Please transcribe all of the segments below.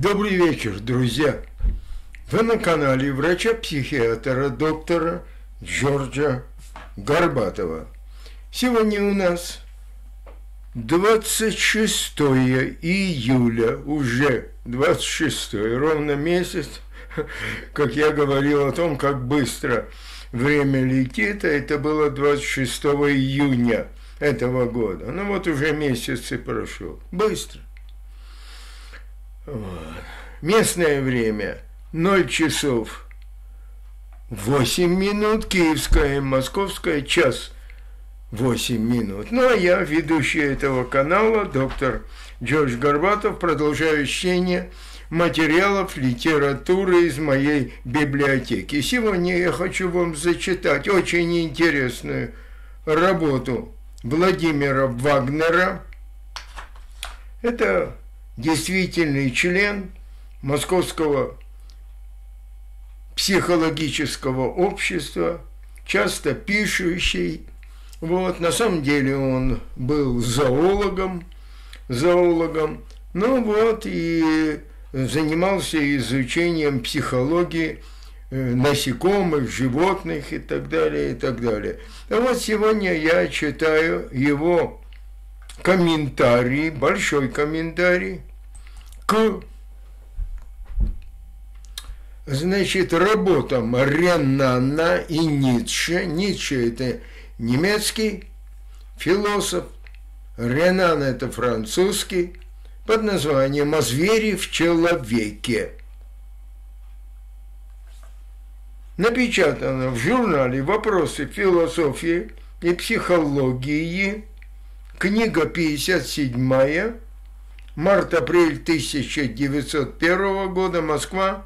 Добрый вечер, друзья! Вы на канале врача-психиатра доктора Джорджа Горбатова. Сегодня у нас 26 июля, уже 26, ровно месяц, как я говорил о том, как быстро время летит, а это было 26 июня этого года. Ну вот уже месяц и прошел. Быстро. Местное время 0 часов 8 минут, киевское и московское час 8 минут. Ну а я, ведущий этого канала, доктор Джордж Горбатов, продолжаю чтение материалов литературы из моей библиотеки. Сегодня я хочу вам зачитать очень интересную работу Владимира Вагнера. Это действительный член Московского психологического общества, часто пишущий. Вот, на самом деле он был зоологом, ну вот, и занимался изучением психологии насекомых, животных и так далее, и так далее. А вот сегодня я читаю его комментарий, большой комментарий к, значит, работам Ренана и Ницше. Ницше – это немецкий философ, Ренан – это французский, под названием «О звере в человеке». Напечатано в журнале «Вопросы философии и психологии», книга 57, март-апрель 1901 года, Москва,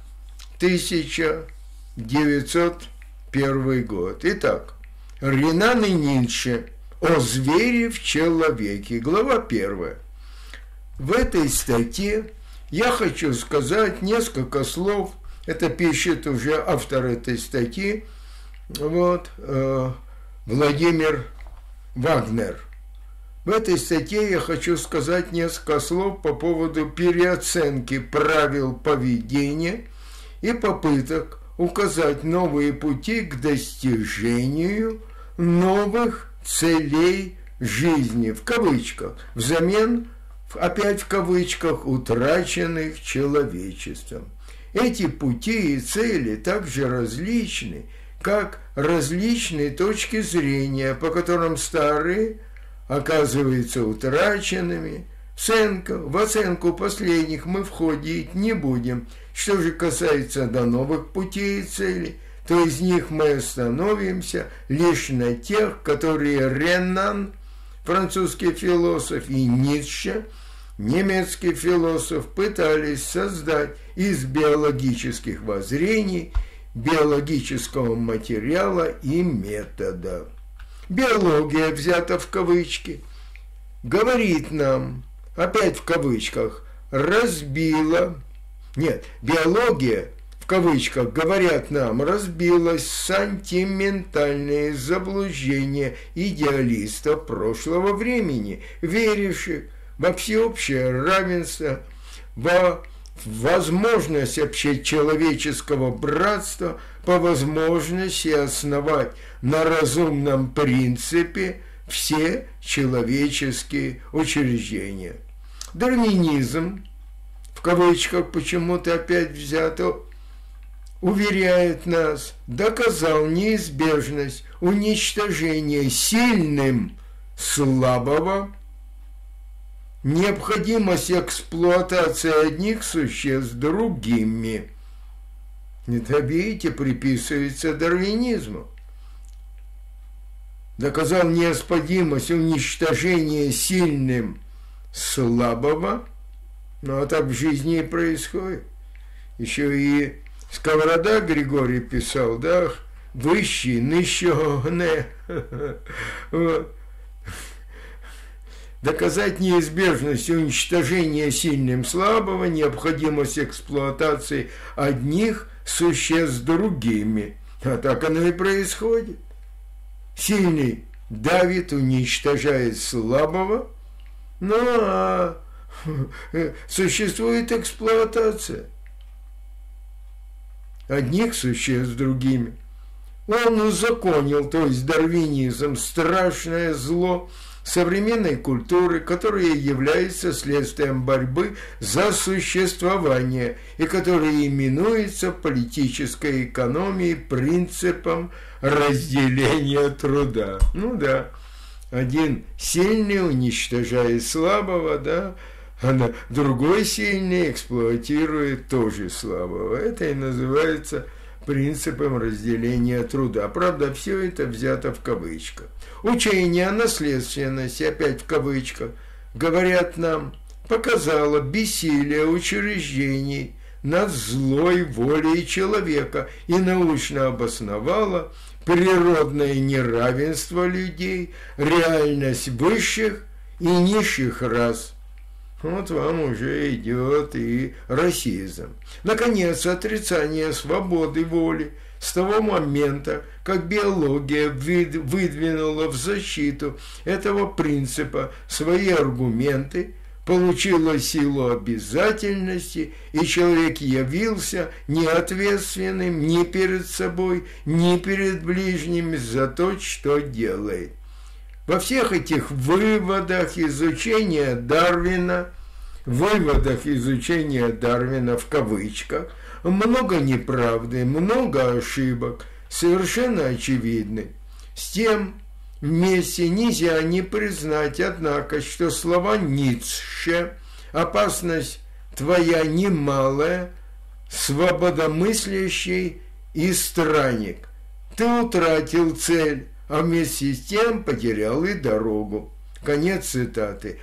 1901 год. Итак, Ренан и Ницше «О звере в человеке», глава 1. В этой статье я хочу сказать несколько слов, это пишет уже автор этой статьи, вот, Владимир Вагнер. В этой статье я хочу сказать несколько слов по поводу переоценки правил поведения и попыток указать новые пути к достижению новых целей жизни, в кавычках, взамен, опять в кавычках, утраченных человечеством. Эти пути и цели также различны, как различные точки зрения, по которым старые оказываются утраченными. В оценку последних мы входить не будем. Что же касается до новых путей и целей, то из них мы остановимся лишь на тех, которые Ренан, французский философ, и Ницше, немецкий философ, пытались создать из биологических воззрений, биологического материала и метода. Биология, взята в кавычки, говорит нам, опять в кавычках, биология, в кавычках, говорят нам, разбилась сантиментальные заблуждения идеалистов прошлого времени, веривших во всеобщее равенство, во возможность общечеловеческого братства, по возможности основать на разумном принципе все человеческие учреждения. Дарвинизм, в кавычках почему-то опять взято, уверяет нас, доказал неизбежность уничтожения сильным слабого, необходимость эксплуатации одних существ другими. Это, видите, приписывается дарвинизму. Доказал необходимость уничтожения сильным слабого, ну а так в жизни и происходит. Еще и Сковорода Григорий писал, да, высший, нищогне. Доказать неизбежность уничтожения сильным слабого, необходимость эксплуатации одних существ другими. А так оно и происходит. Сильный давит, уничтожает слабого, ну а существует эксплуатация одних существ другими. Он узаконил, то есть дарвинизм, страшное зло современной культуры, которая является следствием борьбы за существование и которая именуется в политической экономии принципом разделения труда. Ну да, один сильный уничтожает слабого, да, а другой сильный эксплуатирует тоже слабого. Это и называется принципом разделения труда. Правда, все это взято в кавычках. Учение о наследственности, опять в кавычках, говорят нам, показало бессилие учреждений над злой волей человека и научно обосновало природное неравенство людей, реальность высших и низших рас. Вот вам уже идет и расизм. Наконец, отрицание свободы воли с того момента, как биология выдвинула в защиту этого принципа свои аргументы, получила силу обязательности, и человек явился неответственным ни перед собой, ни перед ближними за то, что делает. Во всех этих выводах изучения Дарвина в кавычках, много неправды, много ошибок, совершенно очевидны. С тем вместе нельзя не признать, однако, что слова Ницше «опасность твоя немалая», «свободомыслящий» и «странник». Ты утратил цель, а вместе с тем потерял и дорогу. Конец цитаты.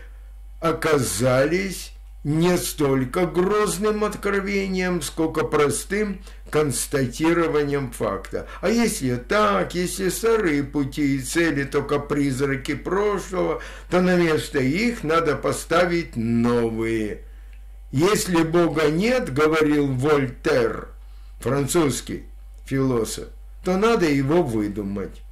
Оказались не столько грозным откровением, сколько простым констатированием факта. А если так, если старые пути и цели только призраки прошлого, то на место их надо поставить новые. Если Бога нет, говорил Вольтер, французский философ, то надо его выдумать.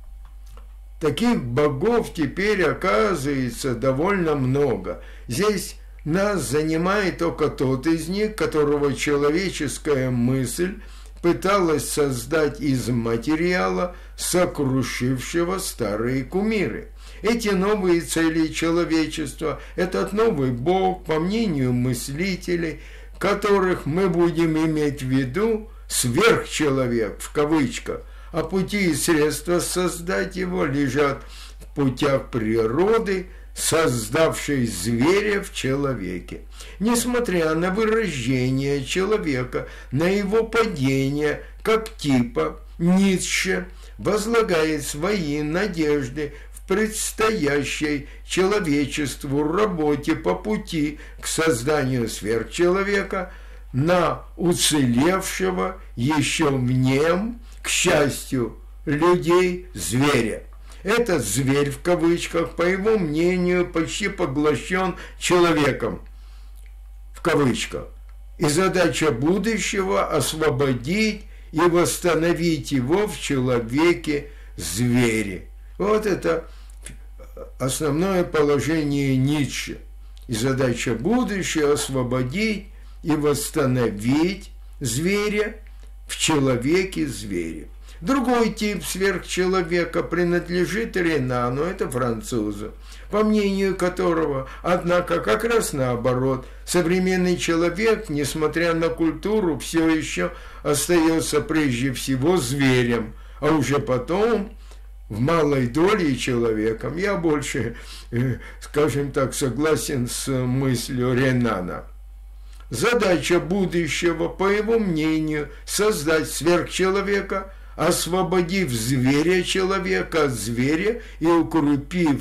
Таких богов теперь оказывается довольно много. Здесь нас занимает только тот из них, которого человеческая мысль пыталась создать из материала, сокрушившего старые кумиры. Эти новые цели человечества, этот новый Бог, по мнению мыслителей, которых мы будем иметь в виду, сверхчеловек, в кавычках, а пути и средства создать его лежат в путях природы, создавшей зверя в человеке. Несмотря на вырождение человека, на его падение как типа, Ницше возлагает свои надежды в предстоящей человечеству работе по пути к созданию сверхчеловека на уцелевшего еще в нем, к счастью, людей, зверя. Этот зверь, в кавычках, по его мнению, почти поглощен человеком, в кавычках. И задача будущего – освободить и восстановить его в человеке-звере. Вот это основное положение Ницше. И задача будущего – освободить и восстановить зверя в человеке-звере. Другой тип сверхчеловека принадлежит Ренану, это французу, по мнению которого, однако, как раз наоборот, современный человек, несмотря на культуру, все еще остается прежде всего зверем, а уже потом в малой доле человеком. Я больше, скажем так, согласен с мыслью Ренана. Задача будущего, по его мнению, создать сверхчеловека, освободив зверя-человека от зверя и укрепив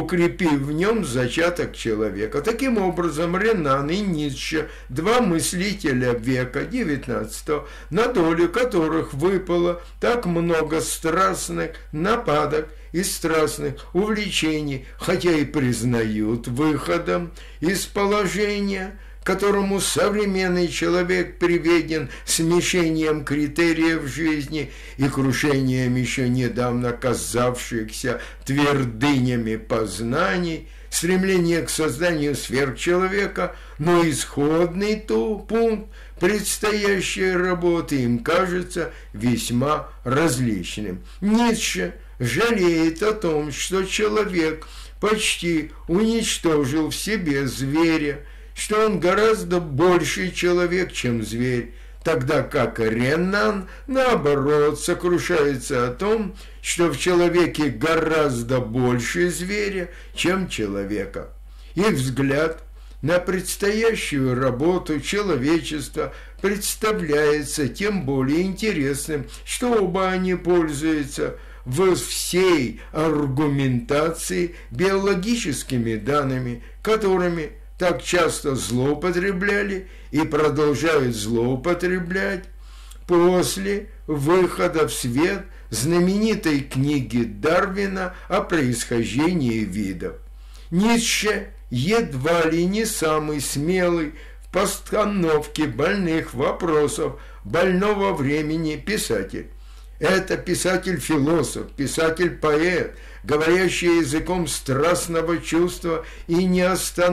в нем зачаток человека. Таким образом, Ренан и Ницше, два мыслителя века XIX, на долю которых выпало так много страстных нападок и страстных увлечений, хотя и признают выходом из положения, которому современный человек приведен смешением критериев жизни и крушением еще недавно казавшихся твердынями познаний, стремление к созданию сверхчеловека, но исходный пункт предстоящей работы им кажется весьма различным. Ницше жалеет о том, что человек почти уничтожил в себе зверя, что он гораздо больший человек, чем зверь, тогда как Ренан, наоборот, сокрушается о том, что в человеке гораздо больше зверя, чем человека. Их взгляд на предстоящую работу человечества представляется тем более интересным, что оба они пользуются во всей аргументации биологическими данными, которыми так часто злоупотребляли и продолжают злоупотреблять после выхода в свет знаменитой книги Дарвина о происхождении видов. Ницше едва ли не самый смелый в постановке больных вопросов больного времени писатель. Это писатель-философ, писатель-поэт, говорящий языком страстного чувства и не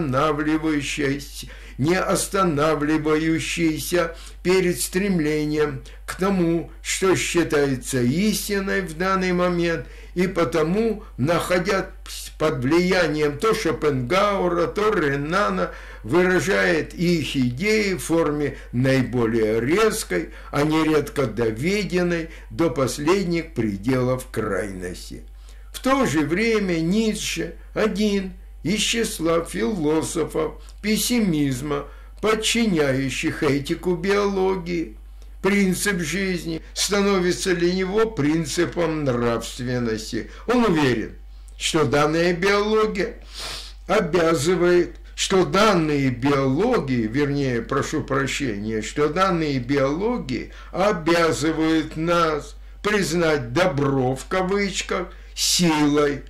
останавливающийся перед стремлением к тому, что считается истиной в данный момент, и потому, находя под влиянием то Шопенгауэра, то Ренана, выражает их идеи в форме наиболее резкой, а нередко доведенной до последних пределов крайности. В то же время Ницше один из числа философов пессимизма, подчиняющих этику биологии. Принцип жизни становится для него принципом нравственности. Он уверен, что данная биология обязывает, что данные биологии обязывают нас признать добро в кавычках силой,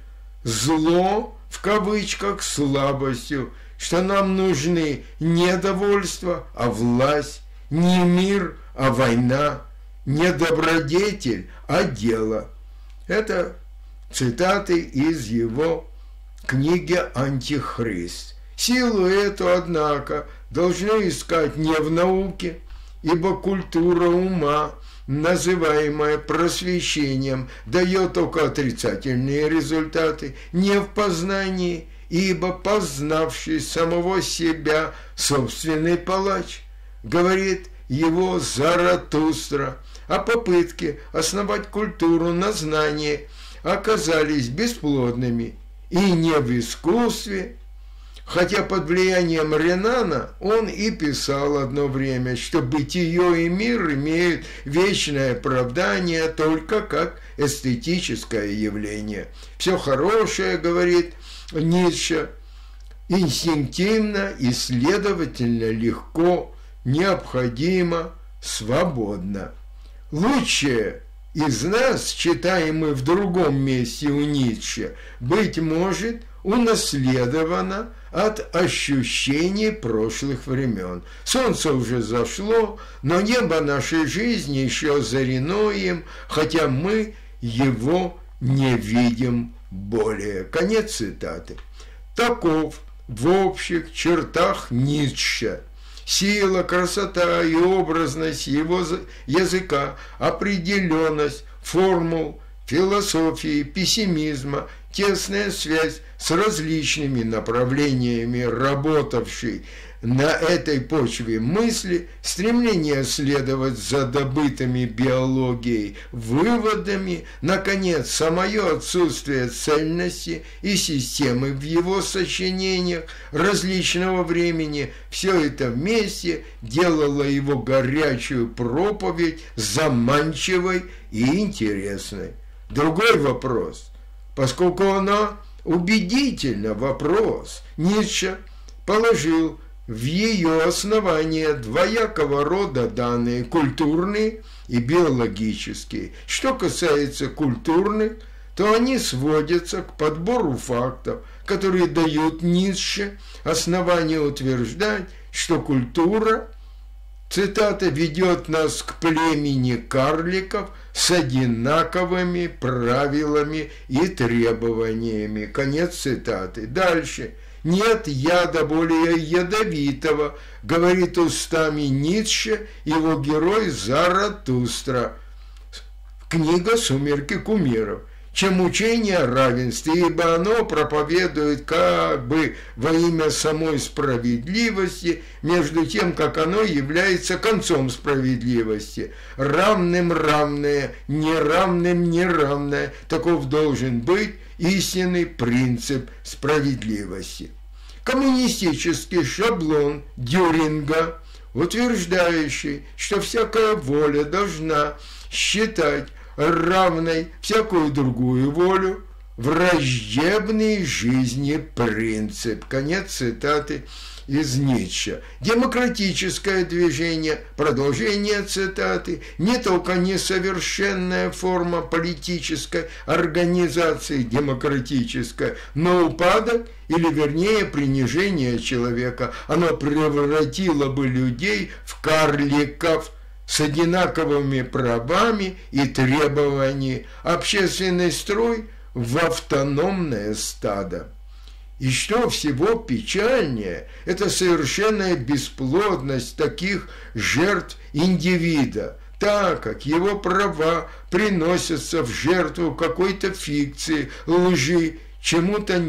зло в кавычках слабостью, что нам нужны не довольство, а власть, не мир, а война, не добродетель, а дело. Это цитаты из его книги «Антихрист». Силу эту, однако, должны искать не в науке, ибо культура ума, называемая просвещением, дает только отрицательные результаты, не в познании, ибо познавший самого себя собственный палач, говорит его Заратустра, а попытки основать культуру на знании оказались бесплодными и не в искусстве, хотя под влиянием Ренана он и писал одно время, что бытие и мир имеют вечное оправдание только как эстетическое явление. Все хорошее, говорит Ницше, инстинктивно и, следовательно, легко, необходимо, свободно. Лучшее из нас, читаем мы в другом месте у Ницше, быть может, унаследовано от ощущений прошлых времен. Солнце уже зашло, но небо нашей жизни еще озарено им, хотя мы его не видим более. Конец цитаты. Таков в общих чертах Ницше. Сила, красота и образность его языка, определенность формул философии, пессимизма, тесная связь с различными направлениями работавшей на этой почве мысли, стремление следовать за добытыми биологией выводами, наконец, самое отсутствие цельности и системы в его сочинениях различного времени, все это вместе делало его горячую проповедь заманчивой и интересной. Другой вопрос, поскольку она убедительно вопрос, Ницше положил в ее основание двоякого рода данные, культурные и биологические. Что касается культурных, то они сводятся к подбору фактов, которые дают Ницше основание утверждать, что культура цитата, ведет нас к племени карликов с одинаковыми правилами и требованиями. Конец цитаты. Дальше. Нет яда более ядовитого, говорит устами Ницше его герой Заратустра. Книга «Сумерки кумиров», чем учение о равенстве, ибо оно проповедует как бы во имя самой справедливости, между тем, как оно является концом справедливости. Равным равное, неравным неравное. Таков должен быть истинный принцип справедливости. Коммунистический шаблон Дюринга, утверждающий, что всякая воля должна считать равной всякую другую волю, враждебный жизни принцип. Конец цитаты из Ницше. Демократическое движение, продолжение цитаты, не только несовершенная форма политической организации демократическая, но упадок, или вернее принижение человека. Оно превратило бы людей в карликов, с одинаковыми правами и требованиями, общественный строй в автономное стадо. И что всего печальнее, это совершенная бесплодность таких жертв индивида, так как его права приносятся в жертву какой-то фикции, лжи, чему-то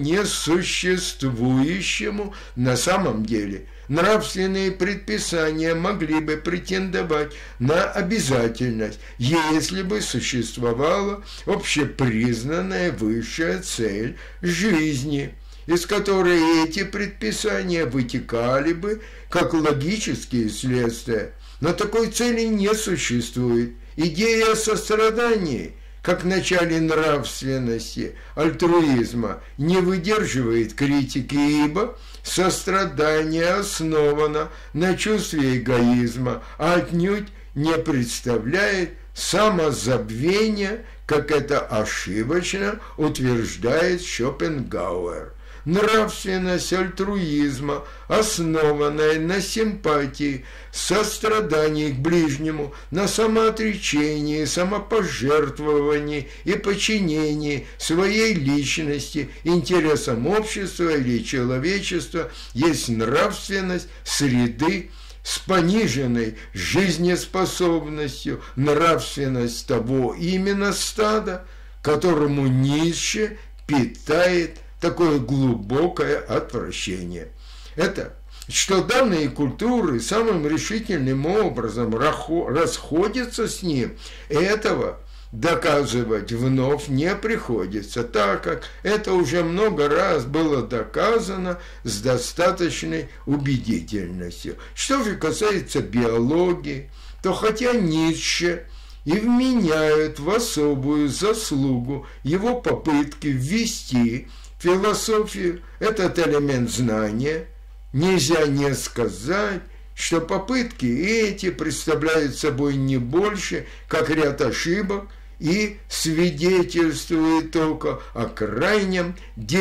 несуществующему на самом деле. Нравственные предписания могли бы претендовать на обязательность, если бы существовала общепризнанная высшая цель жизни, из которой эти предписания вытекали бы как логические следствия. Но такой цели не существует. Идея о сострадании, как в начале нравственности, альтруизма, не выдерживает критики, ибо сострадание основано на чувстве эгоизма, а отнюдь не представляет самозабвения, как это ошибочно утверждает Шопенгауэр. Нравственность альтруизма, основанная на симпатии, сострадании к ближнему, на самоотречении, самопожертвовании и подчинении своей личности интересам общества или человечества, есть нравственность среды с пониженной жизнеспособностью, нравственность того именно стада, которому Ницше питает такое глубокое отвращение. Это, что данные культуры самым решительным образом расходятся с ним, этого доказывать вновь не приходится, так как это уже много раз было доказано с достаточной убедительностью. Что же касается биологии, то хотя Ницше и вменяют в особую заслугу его попытки ввести философию, этот элемент знания, нельзя не сказать, что попытки эти представляют собой не больше, как ряд ошибок, и свидетельствует только о крайнем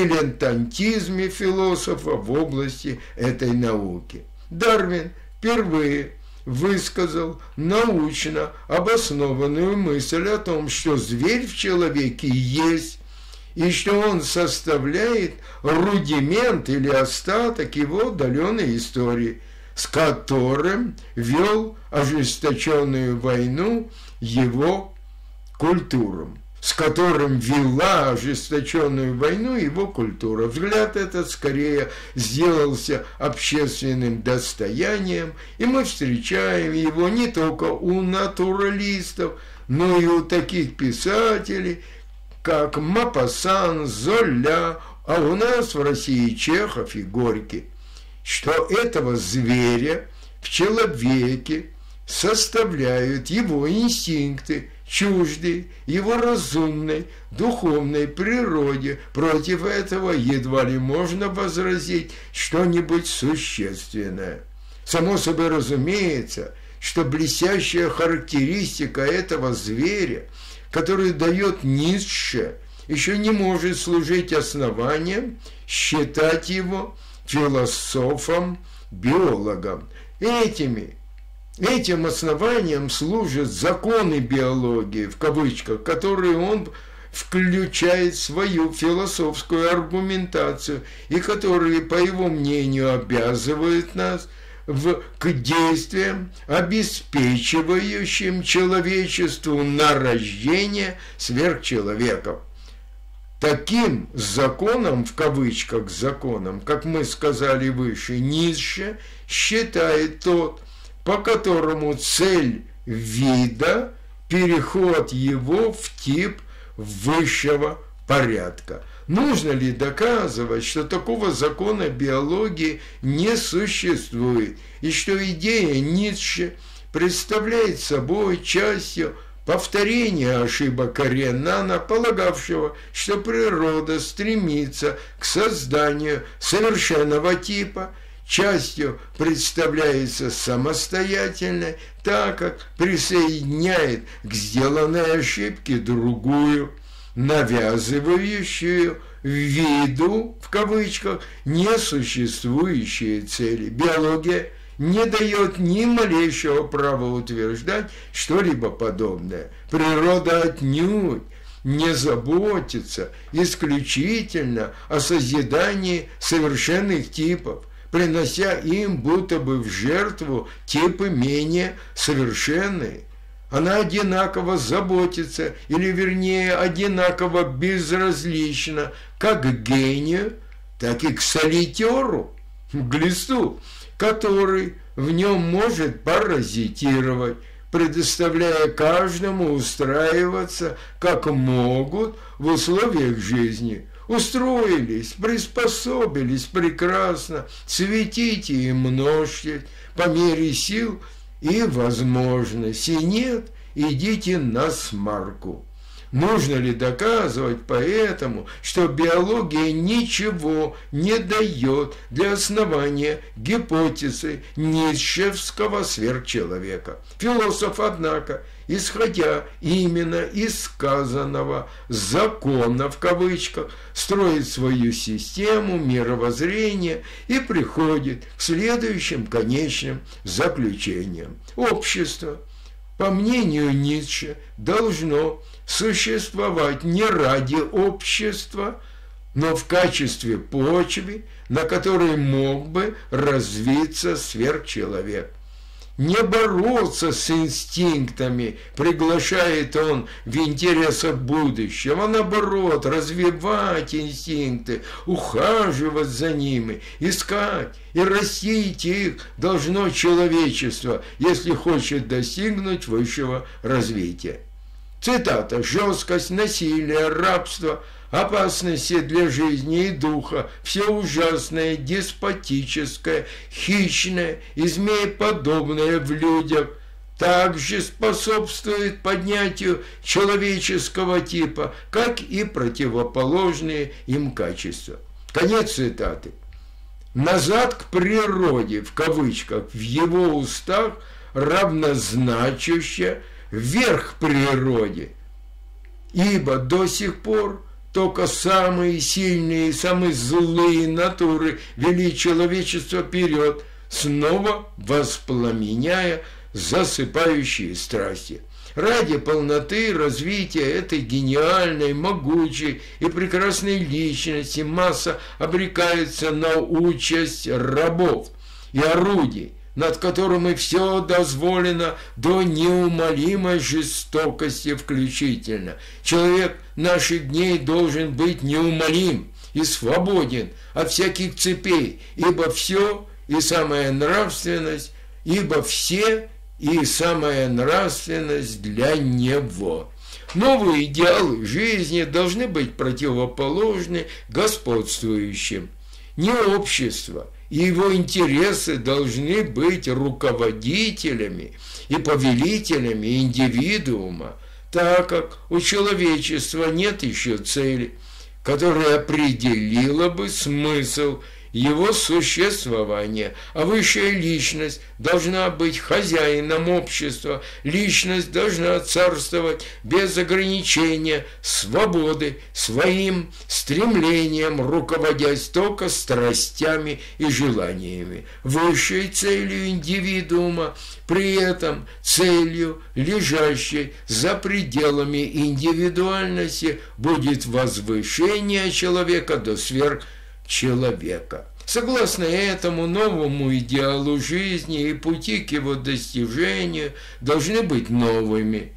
дилетантизме философа в области этой науки. Дарвин впервые высказал научно обоснованную мысль о том, что зверь в человеке есть, и что он составляет рудимент или остаток его отдаленной истории, с которым вел ожесточенную войну его культуру, с которым вела ожесточенную войну его культура. Взгляд этот скорее сделался общественным достоянием, и мы встречаем его не только у натуралистов, но и у таких писателей, как Мопассан, Золя, а у нас в России Чехов и Горький, что этого зверя в человеке составляют его инстинкты, чуждые его разумной, духовной природе. Против этого едва ли можно возразить что-нибудь существенное. Само собой разумеется, что блестящая характеристика этого зверя, который дает Ницше, еще не может служить основанием считать его философом-биологом. Этим основанием служат законы биологии, в кавычках, которые он включает в свою философскую аргументацию и которые, по его мнению, обязывают нас к действиям, обеспечивающим человечеству нарождение сверхчеловеков. Таким законом, в кавычках законом, как мы сказали выше, Ницше считает тот, по которому цель вида – переход его в тип высшего порядка. Нужно ли доказывать, что такого закона биологии не существует, и что идея Ницше представляет собой частью повторение ошибок Ренана, полагавшего, что природа стремится к созданию совершенного типа, частью представляется самостоятельной, так как присоединяет к сделанной ошибке другую, навязывающую виду, в кавычках, несуществующие цели. Биология не дает ни малейшего права утверждать что-либо подобное. Природа отнюдь не заботится исключительно о созидании совершенных типов, принося им будто бы в жертву типы менее совершенные. Она одинаково заботится, или вернее одинаково безразлична как к гению, так и к солитеру, глисту, который в нем может паразитировать, предоставляя каждому устраиваться как могут в условиях жизни. Устроились, приспособились прекрасно, цветите и множьтесь по мере сил и возможностей. Нет, идите на смарку. Нужно ли доказывать поэтому, что биология ничего не дает для основания гипотезы ницшевского сверхчеловека? Философ, однако, исходя именно из сказанного «закона» в кавычках, строит свою систему мировоззрения и приходит к следующим конечным заключениям. Общество, по мнению Ницше, должно существовать не ради общества, но в качестве почвы, на которой мог бы развиться сверхчеловек. Не бороться с инстинктами, приглашает он в интересах будущего, а наоборот, развивать инстинкты, ухаживать за ними, искать и растить их должно человечество, если хочет достигнуть высшего развития. Цитата: «Жесткость, насилие, рабство, опасности для жизни и духа, все ужасное, деспотическое, хищное и змееподобное в людях также способствует поднятию человеческого типа, как и противоположные им качества». Конец цитаты. «Назад к природе», в кавычках, в его устах равнозначуще вверх природе, ибо до сих пор только самые сильные и самые злые натуры вели человечество вперед, снова воспламеняя засыпающие страсти. Ради полноты развития этой гениальной, могучей и прекрасной личности масса обрекается на участь рабов и орудий, над которым и все дозволено до неумолимой жестокости включительно. Человек наших дней должен быть неумолим и свободен от всяких цепей, ибо все и самая нравственность, ибо все и самая нравственность для него. Новые идеалы жизни должны быть противоположны господствующим. Не общество и его интересы должны быть руководителями и повелителями индивидуума, так как у человечества нет еще цели, которая определила бы смысл его существования. А высшая личность должна быть хозяином общества. Личность должна царствовать без ограничения свободы, своим стремлением, руководясь только страстями и желаниями. Высшей целью индивидуума, при этом целью, лежащей за пределами индивидуальности, будет возвышение человека до сверхчеловека. Согласно этому новому идеалу жизни и пути к его достижению должны быть новыми.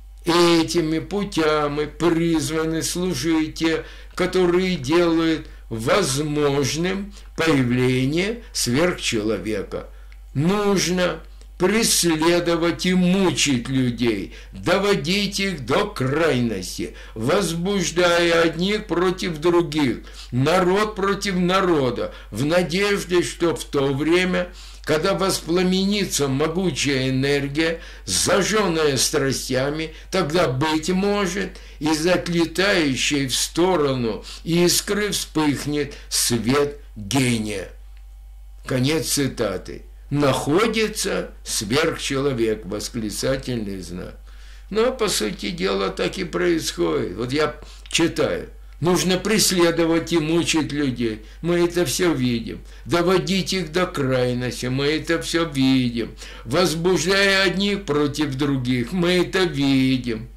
Этими путями призваны служить те, которые делают возможным появление сверхчеловека. Нужно преследовать и мучить людей, доводить их до крайности, возбуждая одних против других, народ против народа, в надежде, что в то время, когда воспламенится могучая энергия, зажженная страстями, тогда, быть может, из отлетающей в сторону искры вспыхнет свет гения. Конец цитаты. Находится сверхчеловек, восклицательный знак. Но, по сути дела, так и происходит. Вот я читаю. Нужно преследовать и мучить людей. Мы это все видим. Доводить их до крайности. Мы это все видим. Возбуждая одних против других. Мы это видим.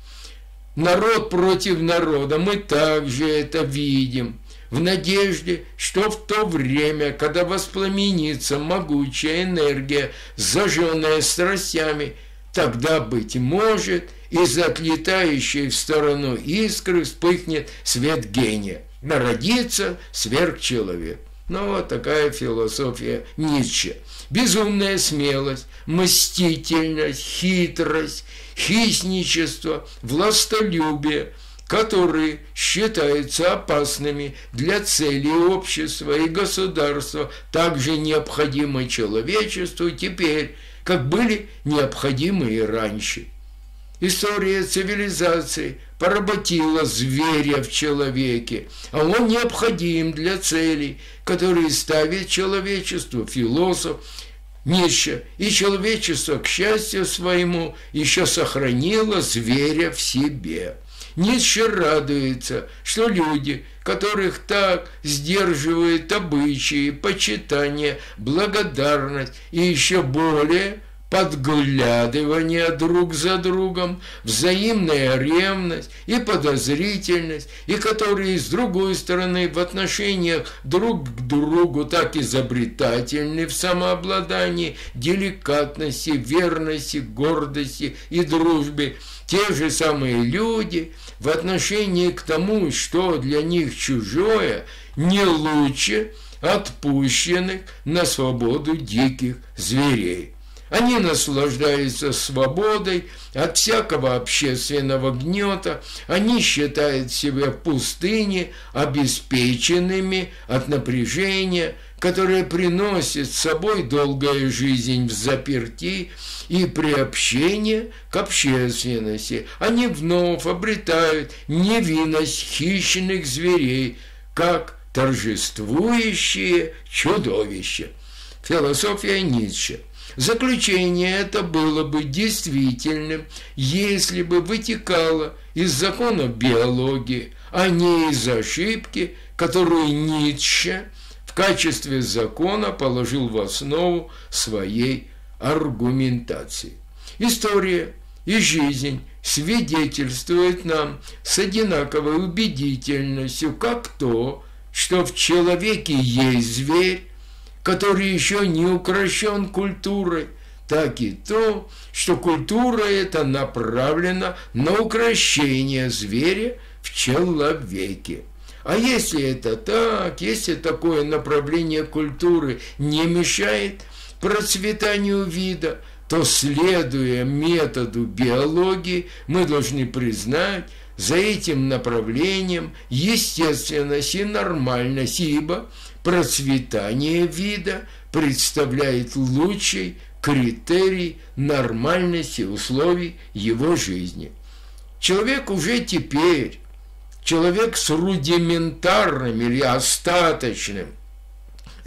Народ против народа. Мы также это видим. В надежде, что в то время, когда воспламенится могучая энергия, зажженная страстями, тогда, быть может, из отлетающей в сторону искры вспыхнет свет гения. Народится сверхчеловек. Ну, вот такая философия Ницше. Безумная смелость, мстительность, хитрость, хищничество, властолюбие, которые считаются опасными для целей общества и государства, также необходимы человечеству теперь, как были необходимы и раньше. История цивилизации поработила зверя в человеке, а он необходим для целей, которые ставит человечеству философ Ницше, и человечество, к счастью своему, еще сохранило зверя в себе. Ницше радуется, что люди, которых так сдерживают обычаи, почитание, благодарность и еще более подглядывание друг за другом, взаимная ревность и подозрительность, и которые, с другой стороны, в отношениях друг к другу так изобретательны в самообладании, деликатности, верности, гордости и дружбе, те же самые люди в отношении к тому, что для них чужое, не лучше отпущенных на свободу диких зверей. Они наслаждаются свободой от всякого общественного гнета, они считают себя в пустыне обеспеченными от напряжения, которое приносит с собой долгая жизнь в заперти и приобщение к общественности. Они вновь обретают невинность хищных зверей, как торжествующие чудовища. Философия Ницше. Заключение это было бы действительным, если бы вытекало из законов биологии, а не из ошибки, которую Ницше в качестве закона положил в основу своей аргументации. История и жизнь свидетельствуют нам с одинаковой убедительностью как то, что в человеке есть зверь, который еще не укращен культурой, так и то, что культура эта направлена на укрощение зверя в человеке. А если это так, если такое направление культуры не мешает процветанию вида, то, следуя методу биологии, мы должны признать за этим направлением естественность и нормальность, ибо процветание вида представляет лучший критерий нормальности условий его жизни. Человек уже теперь, человек с рудиментарным или остаточным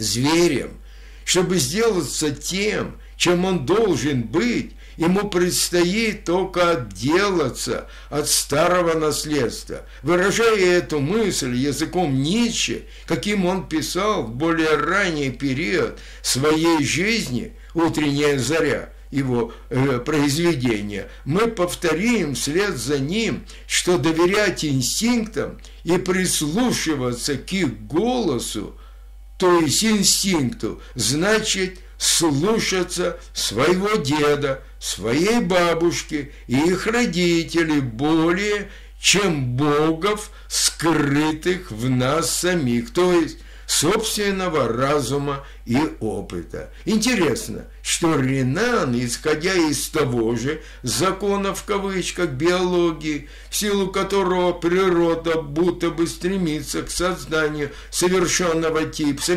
зверем. Чтобы сделаться тем, чем он должен быть, ему предстоит только отделаться от старого наследства. Выражая эту мысль языком Ницше, каким он писал в более ранний период своей жизни, «Утренняя заря», его произведения, мы повторим вслед за ним, что доверять инстинктам и прислушиваться к их голосу, то есть инстинкту, значит слушаться своего деда, своей бабушки и их родителей более, чем богов, скрытых в нас самих, то есть собственного разума и опыта. Интересно, что Ренан, исходя из того же закона в кавычках биологии, в силу которого природа будто бы стремится к созданию совершенного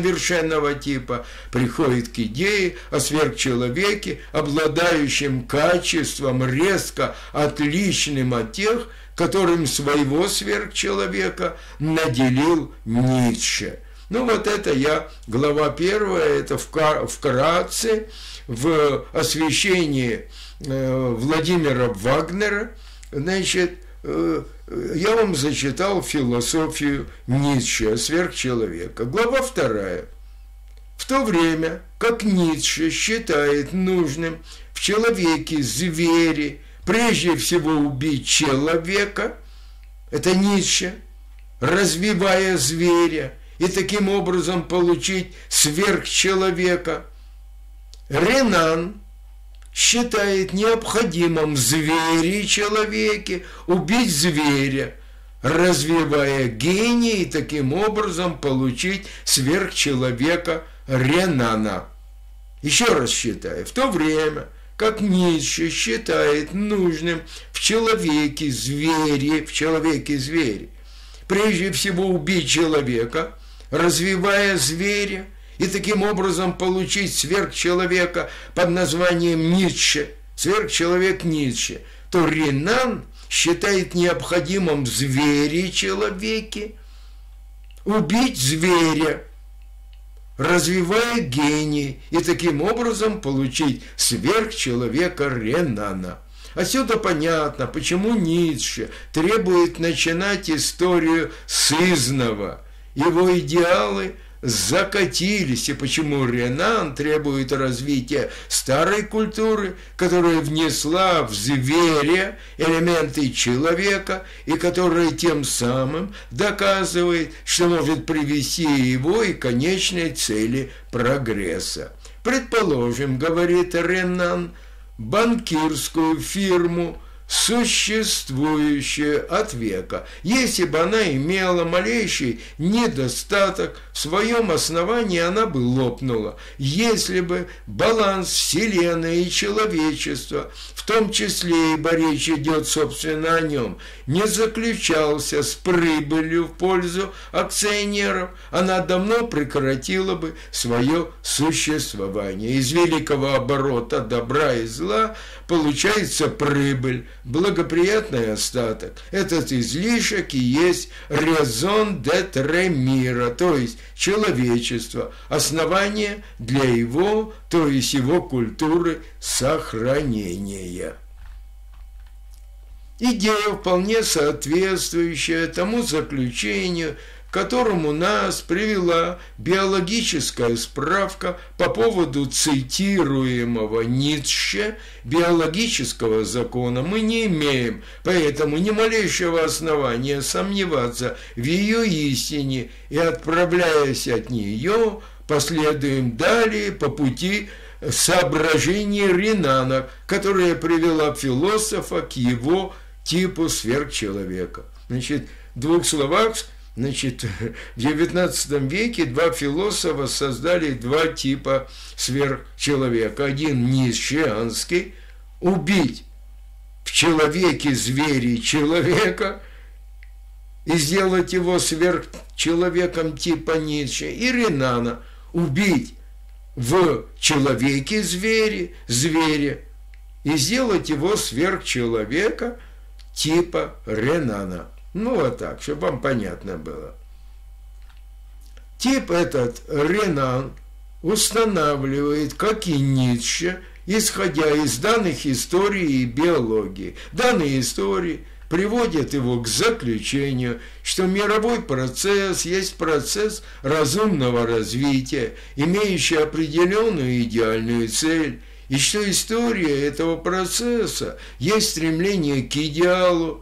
типа, приходит к идее о сверхчеловеке, обладающем качеством резко отличным от тех, которым своего сверхчеловека наделил Ницше. Ну вот это глава 1, это вкратце в освещении Владимира Вагнера. Значит, я вам зачитал философию Ницше, сверхчеловека. Глава 2. В то время, как Ницше считает нужным в человеке-звере прежде всего убить человека, это Ницше, развивая зверя, и таким образом получить сверхчеловека, Ренан считает необходимым в звере и человеке убить зверя, развивая гений, и таким образом получить сверхчеловека Ренана. Еще раз считаю, в то время, как Ницше считает нужным в человеке-звере, прежде всего убить человека, развивая зверя, и таким образом получить сверхчеловека под названием Ницше, сверхчеловек Ницше, то Ренан считает необходимым в звере и человеке убить зверя, развивая гений, и таким образом получить сверхчеловека Ренана. Отсюда понятно, почему Ницше требует начинать историю с изного. Его идеалы закатились, и почему Ренан требует развития старой культуры, которая внесла в зверя элементы человека и которая тем самым доказывает, что может привести его и к конечной цели прогресса. Предположим, говорит Ренан, банкирскую фирму, существующая от века, если бы она имела малейший недостаток, в своем основании она бы лопнула. Если бы баланс Вселенной и человечества, в том числе, ибо речь идет, собственно, о нем, не заключался с прибылью в пользу акционеров, она давно прекратила бы свое существование. Из великого оборота добра и зла получается прибыль, благоприятный остаток. Этот излишек и есть raison d'être мира, то есть человечество, основание для его, то есть его культуры сохранения. Идея, вполне соответствующая тому заключению, к которому нас привела биологическая справка по поводу цитируемого Ницше биологического закона, мы не имеем, поэтому ни малейшего основания сомневаться в ее истине, и, отправляясь от нее, последуем далее по пути соображений Ренана, которая привела философа к его типу сверхчеловека. Значит, в двух словах, в XIX веке два философа создали два типа сверхчеловека. Один ницшеанский – убить в человеке зверя человека и сделать его сверхчеловеком типа Ницше, и Ренана – убить в человеке зверя и сделать его сверхчеловека типа Ренана. Ну, вот так, чтобы вам понятно было. Тип этот Ренан устанавливает, как и Ницше, исходя из данных истории и биологии. Данные истории приводят его к заключению, что мировой процесс есть процесс разумного развития, имеющий определенную идеальную цель, и что история этого процесса есть стремление к идеалу,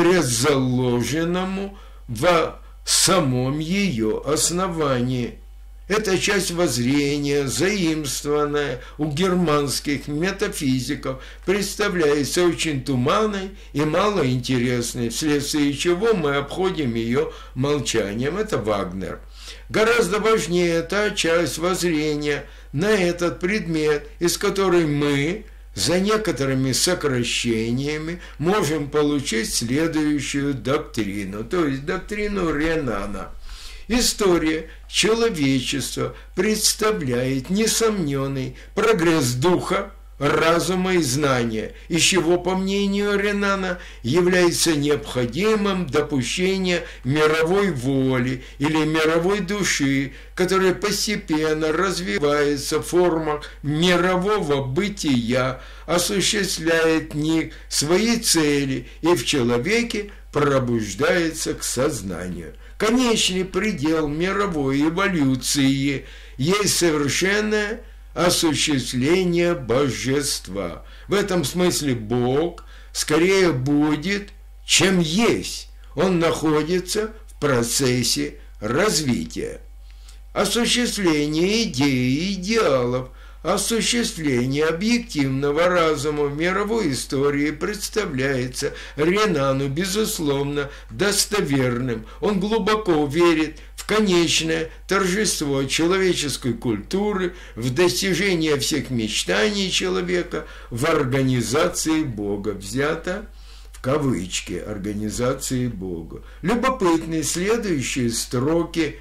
предзаложенному в самом ее основании. Эта часть воззрения, заимствованная у германских метафизиков, представляется очень туманной и малоинтересной, вследствие чего мы обходим ее молчанием. Это Вагнер. Гораздо важнее та часть воззрения на этот предмет, из которой мы, за некоторыми сокращениями, можем получить следующую доктрину, то есть доктрину Ренана. История человечества представляет несомненный прогресс духа, разума и знания, из чего, по мнению Ренана, является необходимым допущение мировой воли или мировой души, которая постепенно развивается в формах мирового бытия, осуществляет в них свои цели и в человеке пробуждается к сознанию. Конечный предел мировой эволюции есть совершенное осуществление божества. В этом смысле Бог скорее будет, чем есть. Он находится в процессе развития. Осуществление идей и идеалов, осуществление объективного разума в мировой истории представляется Ренану, безусловно, достоверным. Он глубоко верит в конечное торжество человеческой культуры, в достижение всех мечтаний человека, в организации Бога. Взято в кавычки «организации Бога». Любопытны следующие строки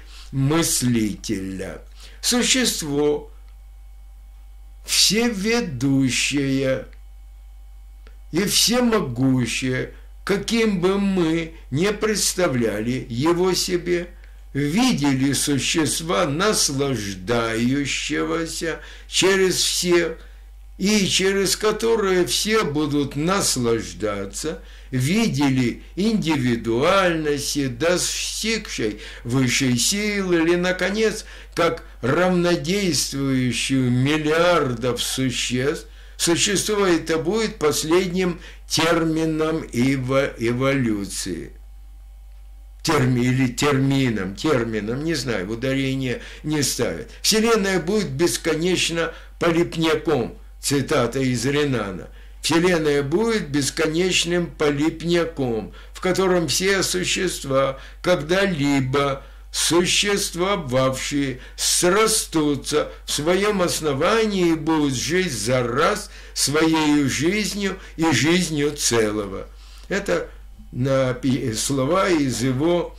мыслителя. Существо всеведущее и всемогущее, каким бы мы не представляли его себе, видели существа, наслаждающегося через всех, и через которые все будут наслаждаться, видели индивидуальности, достигшей высшей силы, или, наконец, как равнодействующую миллиардов существ, существо это будет последним термином эволюции. Термином, не знаю, ударение не ставят. Вселенная будет бесконечно полипняком, цитата из Ренана. Вселенная будет бесконечным полипняком, в котором все существа, когда-либо существовавшие, срастутся в своем основании и будут жить за раз своей жизнью и жизнью целого. Это слова из его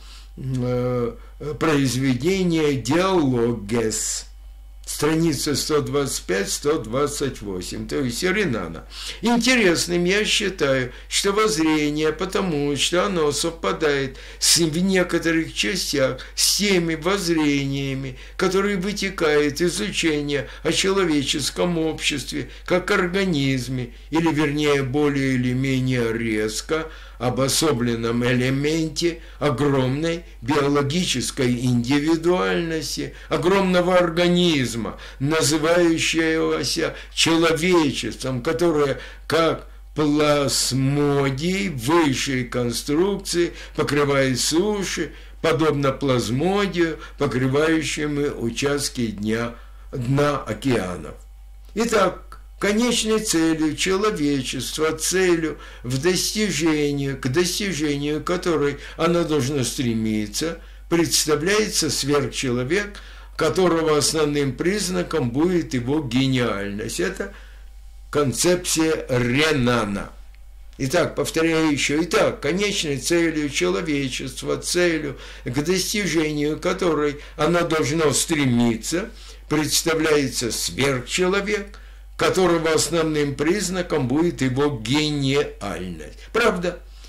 произведения «Диалогес». Страница 125-128, то есть Ренана. Интересным я считаю, что воззрение, потому что оно совпадает в некоторых частях с теми воззрениями, которые вытекают из учения о человеческом обществе как организме, или вернее более или менее резко обособленном элементе огромной биологической индивидуальности, огромного организма, называющегося человечеством, которое как плазмодий высшей конструкции покрывает суши, подобно плазмодию, покрывающему участки дна океанов. Итак, конечной целью человечества, целью к достижению которой оно должно стремиться, представляется сверхчеловек, которого основным признаком будет его гениальность. Это концепция Ренана. Итак, повторяю еще. Итак, конечной целью человечества, целью к достижению которой оно должно стремиться, представляется сверхчеловек, которого основным признаком будет его гениальность. Правда,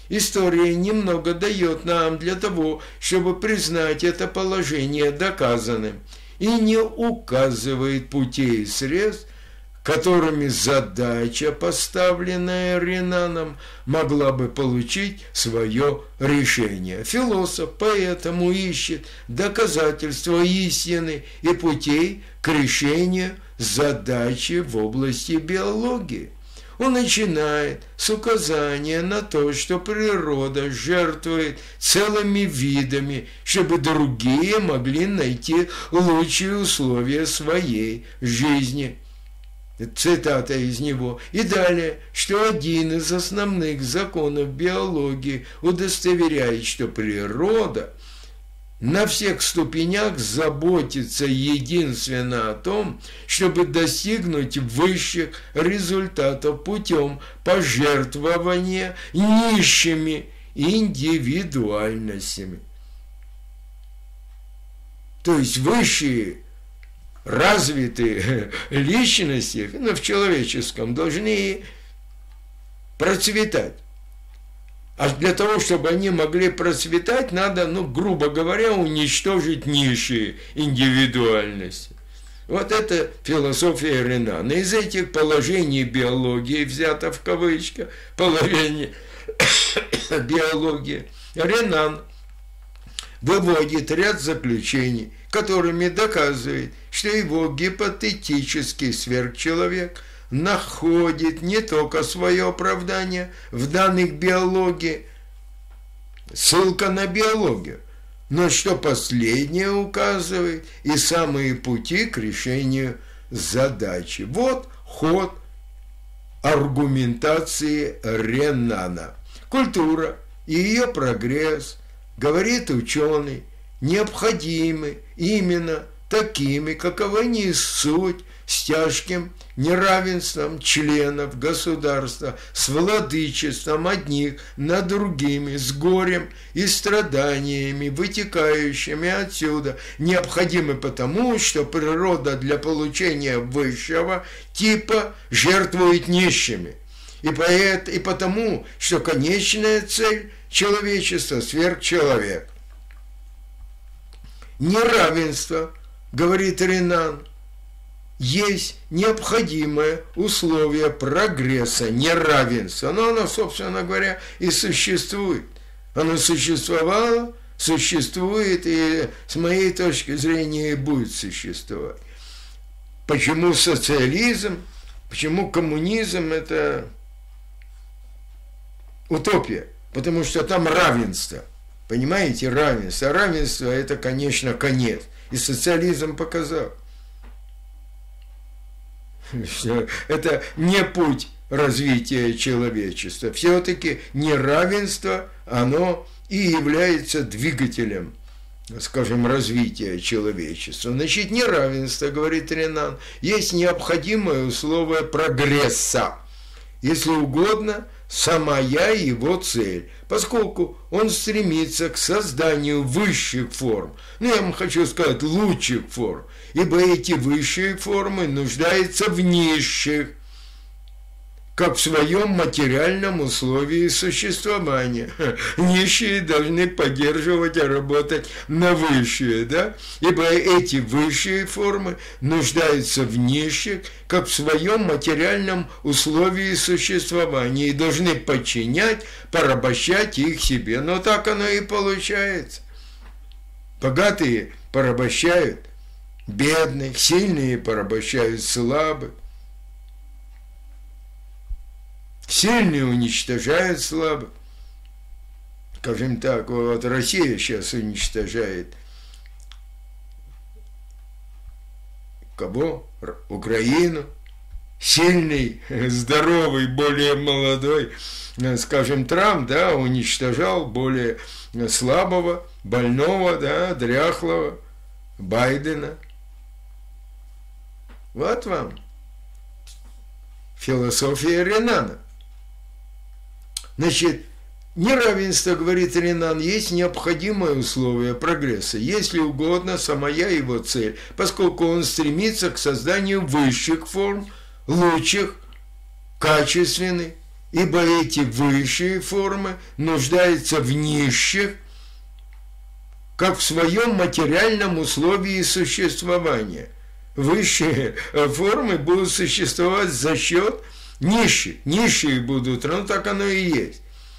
История немного дает нам для того, чтобы признать это положение доказанным, и не указывает путей и средств, которыми задача, поставленная Ренаном, могла бы получить свое решение. Философ поэтому ищет доказательства истины и путей к решению задачи в области биологии. Он начинает с указания на то, что природа жертвует целыми видами, чтобы другие могли найти лучшие условия своей жизни. Цитата из него. И далее, что один из основных законов биологии удостоверяет, что природа на всех ступенях заботится единственно о том, чтобы достигнуть высших результатов путем пожертвования низшими индивидуальностями. То есть высшие развитые личности, в человеческом, должны процветать. А для того, чтобы они могли процветать, надо, грубо говоря, уничтожить низшие индивидуальности. Вот это философия Ренана. Из этих положений биологии, взято в кавычках, положение биологии, Ренан выводит ряд заключений, которыми доказывает, что его гипотетический сверхчеловек находит не только свое оправдание в данных биологии, ссылка на биологию, но что последнее указывает и самые пути к решению задачи. Вот ход аргументации Ренана. Культура и ее прогресс, говорит ученый, необходимы именно такими, каковы они суть, с тяжким неравенством членов государства, с владычеством одних над другими, с горем и страданиями, вытекающими отсюда, необходимы потому, что природа для получения высшего типа жертвует низшими, и потому, что конечная цель человечества – сверхчеловек. Неравенство, говорит Ренан, есть необходимое условие прогресса, неравенства. Но оно, собственно говоря, и существует. Оно существовало, существует и, с моей точки зрения, и будет существовать. Почему социализм, почему коммунизм – это утопия? Потому что там равенство. Понимаете, равенство. А равенство – это, конечно, конец. И социализм показал, что это не путь развития человечества. Все-таки неравенство, оно и является двигателем, скажем, развития человечества. Значит, неравенство, говорит Ренан, есть необходимое условие прогресса. Если угодно, самая его цель, поскольку он стремится к созданию высших форм, я вам хочу сказать, лучших форм, ибо эти высшие формы нуждаются в низших, как в своем материальном условии существования. Низшие должны поддерживать и работать на высшие, да? Ибо эти высшие формы нуждаются в низших, как в своем материальном условии существования, и должны подчинять, порабощать их себе. Но так оно и получается. Богатые порабощают бедных, сильные порабощают слабых. Сильные уничтожают слабых. Скажем так, вот Россия сейчас уничтожает кого? Украину. Сильный, здоровый, более молодой, скажем, Трамп, да, уничтожал более слабого, больного, да, дряхлого Байдена. Вот вам философия Ренана. Значит, неравенство, говорит Ренан, есть необходимое условие прогресса, если угодно, самая его цель, поскольку он стремится к созданию высших форм, лучших, качественных ибо эти высшие формы нуждаются в низших, как в своем материальном условии существования. Высшие формы будут существовать за счет низших. Низшие будут, ну так оно и есть.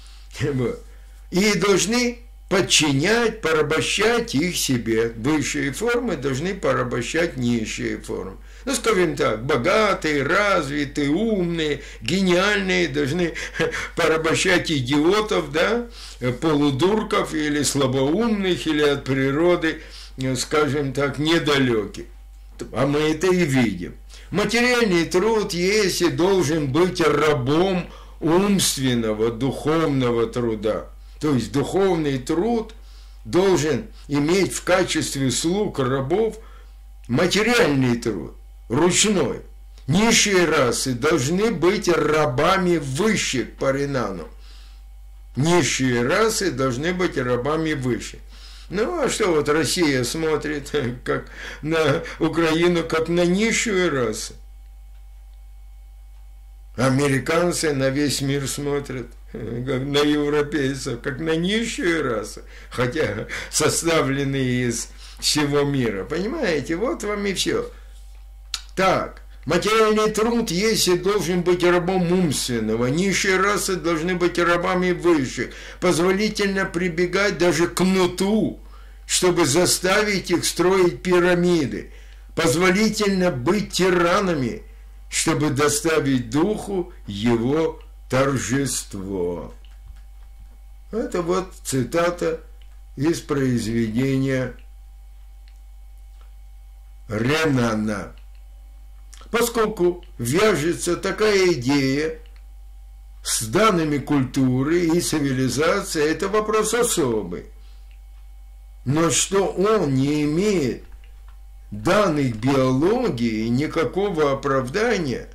И должны подчинять, порабощать их себе. Высшие формы должны порабощать низшие формы. Ну, скажем так, богатые, развитые, умные, гениальные должны порабощать идиотов, да, полудурков или слабоумных, или от природы, скажем так, недалеких. А мы это и видим. Материальный труд есть и должен быть рабом умственного, духовного труда. То есть духовный труд должен иметь в качестве слуг рабов материальный труд, ручной. Низшие расы должны быть рабами высших по Ренану. Низшие расы должны быть рабами высших. Ну, а что вот Россия смотрит как на Украину, как на низшую расу? Американцы на весь мир смотрят, как на европейцев, как на низшую расу, хотя составленные из всего мира. Понимаете, вот вам и все. Так, материальный труд есть и должен быть рабом умственного. Низшие расы должны быть рабами высших. Позволительно прибегать даже к кнуту, чтобы заставить их строить пирамиды. Позволительно быть тиранами, чтобы доставить духу его торжество. Это вот цитата из произведения Ренана. Поскольку вяжется такая идея с данными культуры и цивилизации, это вопрос особый. Но что он не имеет данных биологии, никакого оправдания,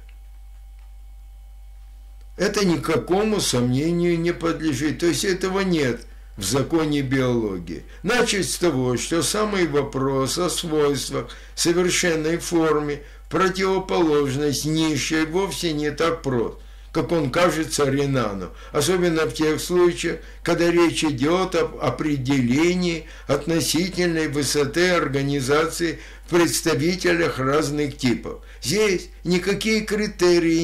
это никакому сомнению не подлежит. То есть этого нет в законе биологии. Начать с того, что самый вопрос о свойствах совершенной форме, противоположность низшей вовсе не так прост, как он кажется Ренану, особенно в тех случаях, когда речь идет об определении относительной высоты организации в представителях разных типов. Здесь никакие критерии,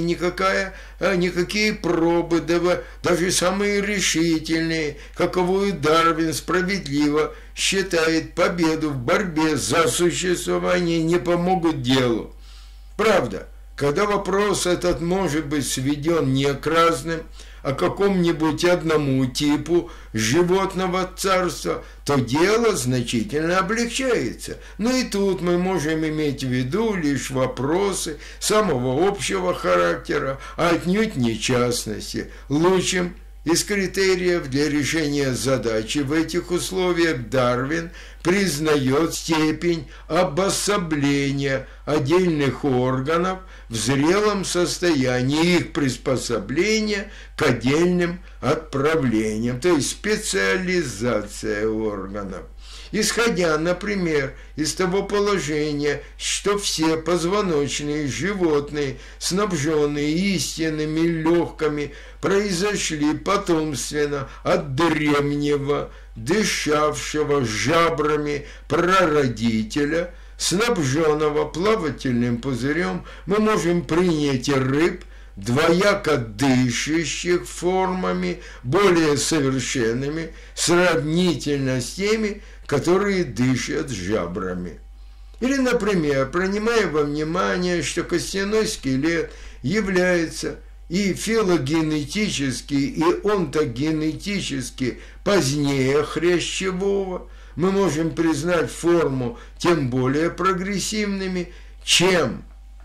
никакие пробы, даже самые решительные, каковую Дарвин справедливо считает победу в борьбе за существование, не помогут делу. Правда, когда вопрос этот может быть сведен не к разным, а какому-нибудь одному типу животного царства, то дело значительно облегчается. Но и тут мы можем иметь в виду лишь вопросы самого общего характера, а отнюдь не частности. Лучшим из критериев для решения задачи в этих условиях Дарвин признает степень обособления отдельных органов в зрелом состоянии, их приспособления к отдельным отправлениям, то есть специализация органов. Исходя, например, из того положения, что все позвоночные животные, снабженные истинными легкими, произошли потомственно от древнего, дышавшего жабрами прародителя, снабженного плавательным пузырем, мы можем принять и рыб, двояко дышащих формами, более совершенными, сравнительно с теми, которые дышат жабрами. Или, например, принимая во внимание, что костяной скелет является и филогенетически, и онтогенетически позднее хрящевого, мы можем признать форму тем более прогрессивными, чем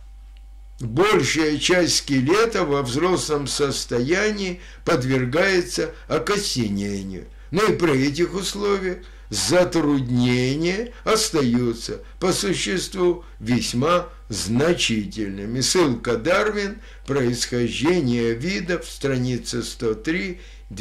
большая часть скелета во взрослом состоянии подвергается окостенению. Но и при этих условиях затруднения остаются по существу весьма значительными. Ссылка Дарвин, происхождение видов, страница 103,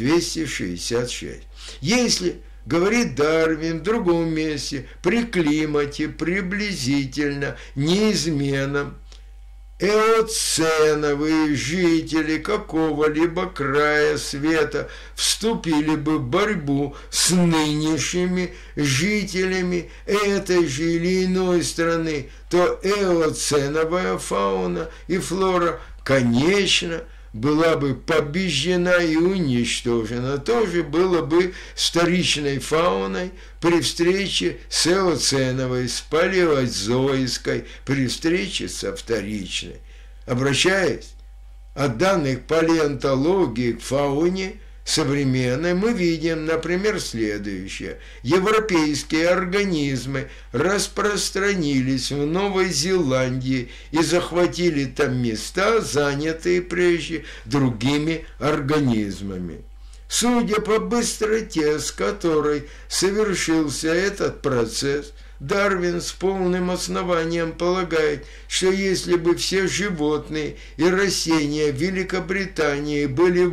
266. Если, говорит Дарвин в другом месте, при климате приблизительно неизменном, эоценовые жители какого-либо края света вступили бы в борьбу с нынешними жителями этой же или иной страны, то эоценовая фауна и флора, конечно, была бы побеждена и уничтожена, тоже было бы вторичной фауной при встрече с эоценовой, с палеозойской, при встрече со вторичной. Обращаясь от данных палеонтологии к фауне современной, мы видим, например, следующее. Европейские организмы распространились в Новой Зеландии и захватили там места, занятые прежде другими организмами. Судя по быстроте, с которой совершился этот процесс, Дарвин с полным основанием полагает, что если бы все животные и растения Великобритании были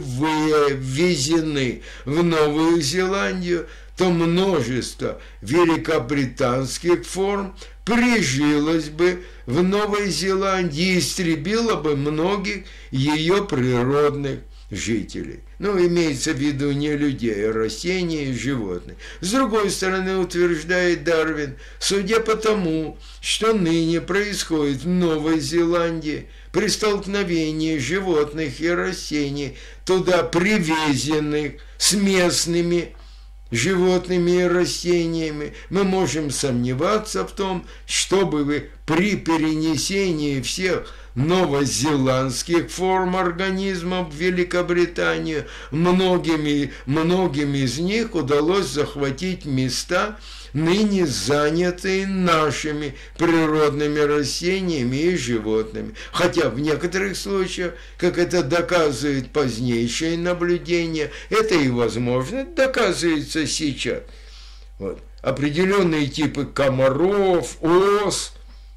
ввезены в Новую Зеландию, то множество великобританских форм прижилось бы в Новой Зеландии и истребило бы многих ее природных жителей. Ну, имеется в виду не людей, а растений и животных. С другой стороны, утверждает Дарвин, судя по тому, что ныне происходит в Новой Зеландии, при столкновении животных и растений, туда привезенных с местными животными и растениями, мы можем сомневаться в том, чтобы при перенесении всех новозеландских форм организмов в Великобританию многим из них удалось захватить места, ныне занятые нашими природными растениями и животными. Хотя в некоторых случаях, как это доказывает позднейшее наблюдение, это и возможно доказывается сейчас. Вот. Определенные типы комаров, ос,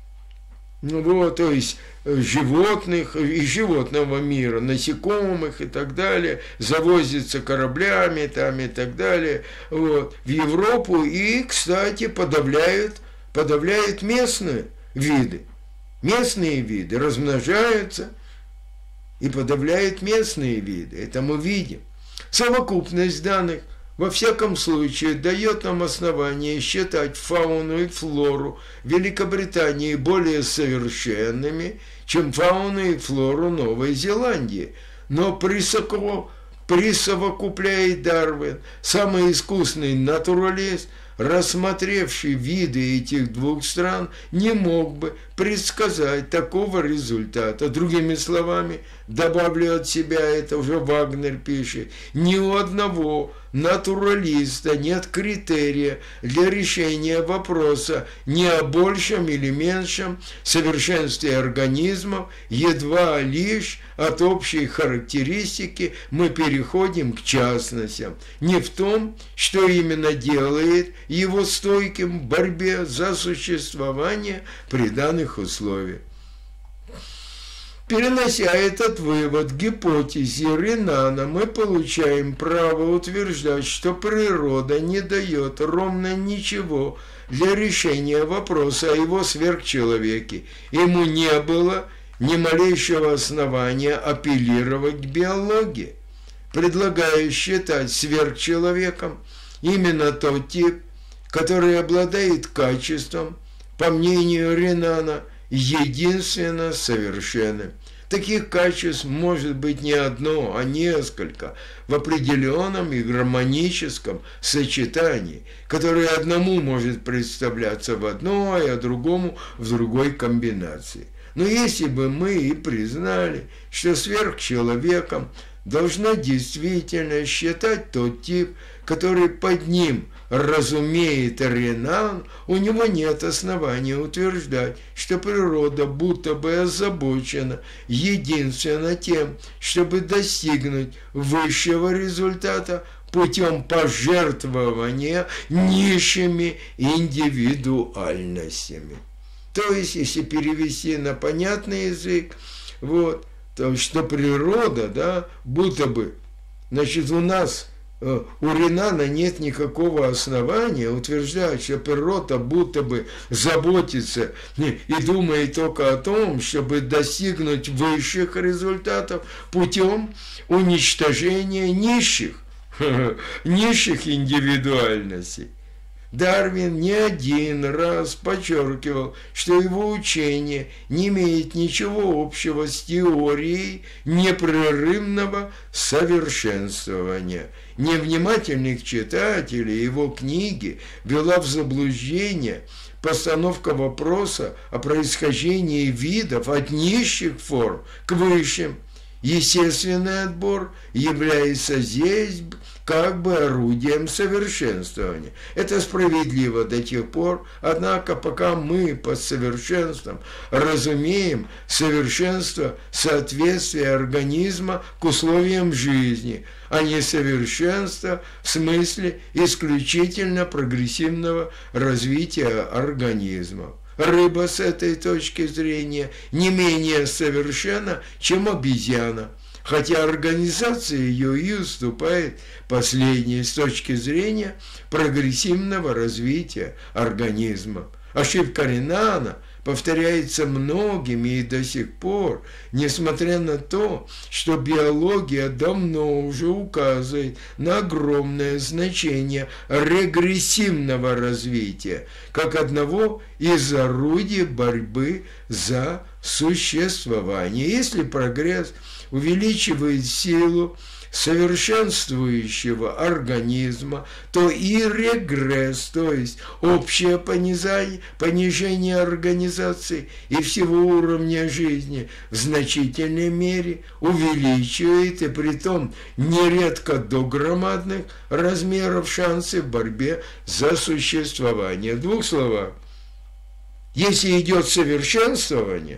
то есть животных и животного мира, насекомых и так далее, завозятся кораблями там и так далее в Европу и, кстати, подавляют местные виды. Местные виды размножаются и подавляют местные виды. Это мы видим. Совокупность данных во всяком случае дает нам основание считать фауну и флору Великобритании более совершенными, чем фауну и флору Новой Зеландии. Но присовокупляет Дарвин, самый искусный натуралист, рассмотревший виды этих двух стран, не мог бы предсказать такого результата. Другими словами, добавлю от себя, это уже Вагнер пишет, ни у одного натуралиста нет критерия для решения вопроса ни о большем или меньшем совершенстве организмов, едва лишь от общей характеристики мы переходим к частностям. Не в том, что именно делает его стойким в борьбе за существование при данных условиях. Перенося этот вывод к гипотезе Ренана, мы получаем право утверждать, что природа не дает ровно ничего для решения вопроса о его сверхчеловеке. Ему не было ни малейшего основания апеллировать к биологии. Предлагаю считать сверхчеловеком именно тот тип, который обладает качеством, по мнению Ренана, единственно совершенным. Таких качеств может быть не одно, а несколько в определенном и гармоническом сочетании, которое одному может представляться в одной, а другому в другой комбинации. Но если бы мы и признали, что сверхчеловеком должна действительно считать тот тип, который под ним разумеет Ренан, у него нет основания утверждать, что природа будто бы озабочена единственно тем, чтобы достигнуть высшего результата путем пожертвования низшими индивидуальностями. То есть, если перевести на понятный язык, то что природа, будто бы, значит, у нас у Ренана нет никакого основания утверждать, что природа будто бы заботится и думает только о том, чтобы достигнуть высших результатов путем уничтожения низших индивидуальностей. Дарвин не один раз подчеркивал, что его учение не имеет ничего общего с теорией непрерывного совершенствования. Невнимательных читателей его книги ввела в заблуждение постановка вопроса о происхождении видов от низших форм к высшим. Естественный отбор является здесь как бы орудием совершенствования. Это справедливо до тех пор, однако, пока мы под совершенством разумеем совершенство соответствия организма к условиям жизни, а не совершенство в смысле исключительно прогрессивного развития организма. Рыба с этой точки зрения не менее совершенна, чем обезьяна, хотя организация ее и уступает последней с точки зрения прогрессивного развития организма. Ошибка Ренана повторяется многими и до сих пор, несмотря на то, что биология давно уже указывает на огромное значение регрессивного развития, как одного из орудий борьбы за существование. Если прогресс увеличивает силу совершенствующего организма, то и регресс, то есть общее понижение организации и всего уровня жизни в значительной мере увеличивает, и притом нередко до громадных размеров, шансы в борьбе за существование. В двух словах, если идет совершенствование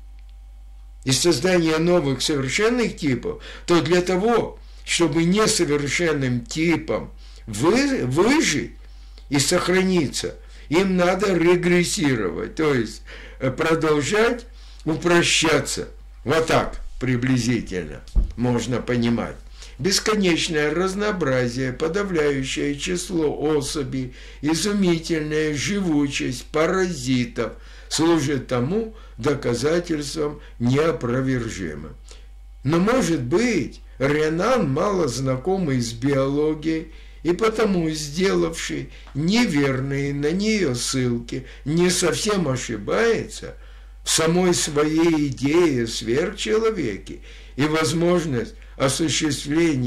и создание новых совершенных типов, то для того, чтобы несовершенным типам выжить и сохраниться, им надо регрессировать, то есть продолжать упрощаться. Вот так приблизительно можно понимать. Бесконечное разнообразие, подавляющее число особей, изумительная живучесть паразитов служит тому доказательством неопровержимым. Но, может быть, Ренан, мало знакомый с биологией и потому сделавший неверные на нее ссылки, не совсем ошибается в самой своей идее о сверхчеловеке и возможность осуществить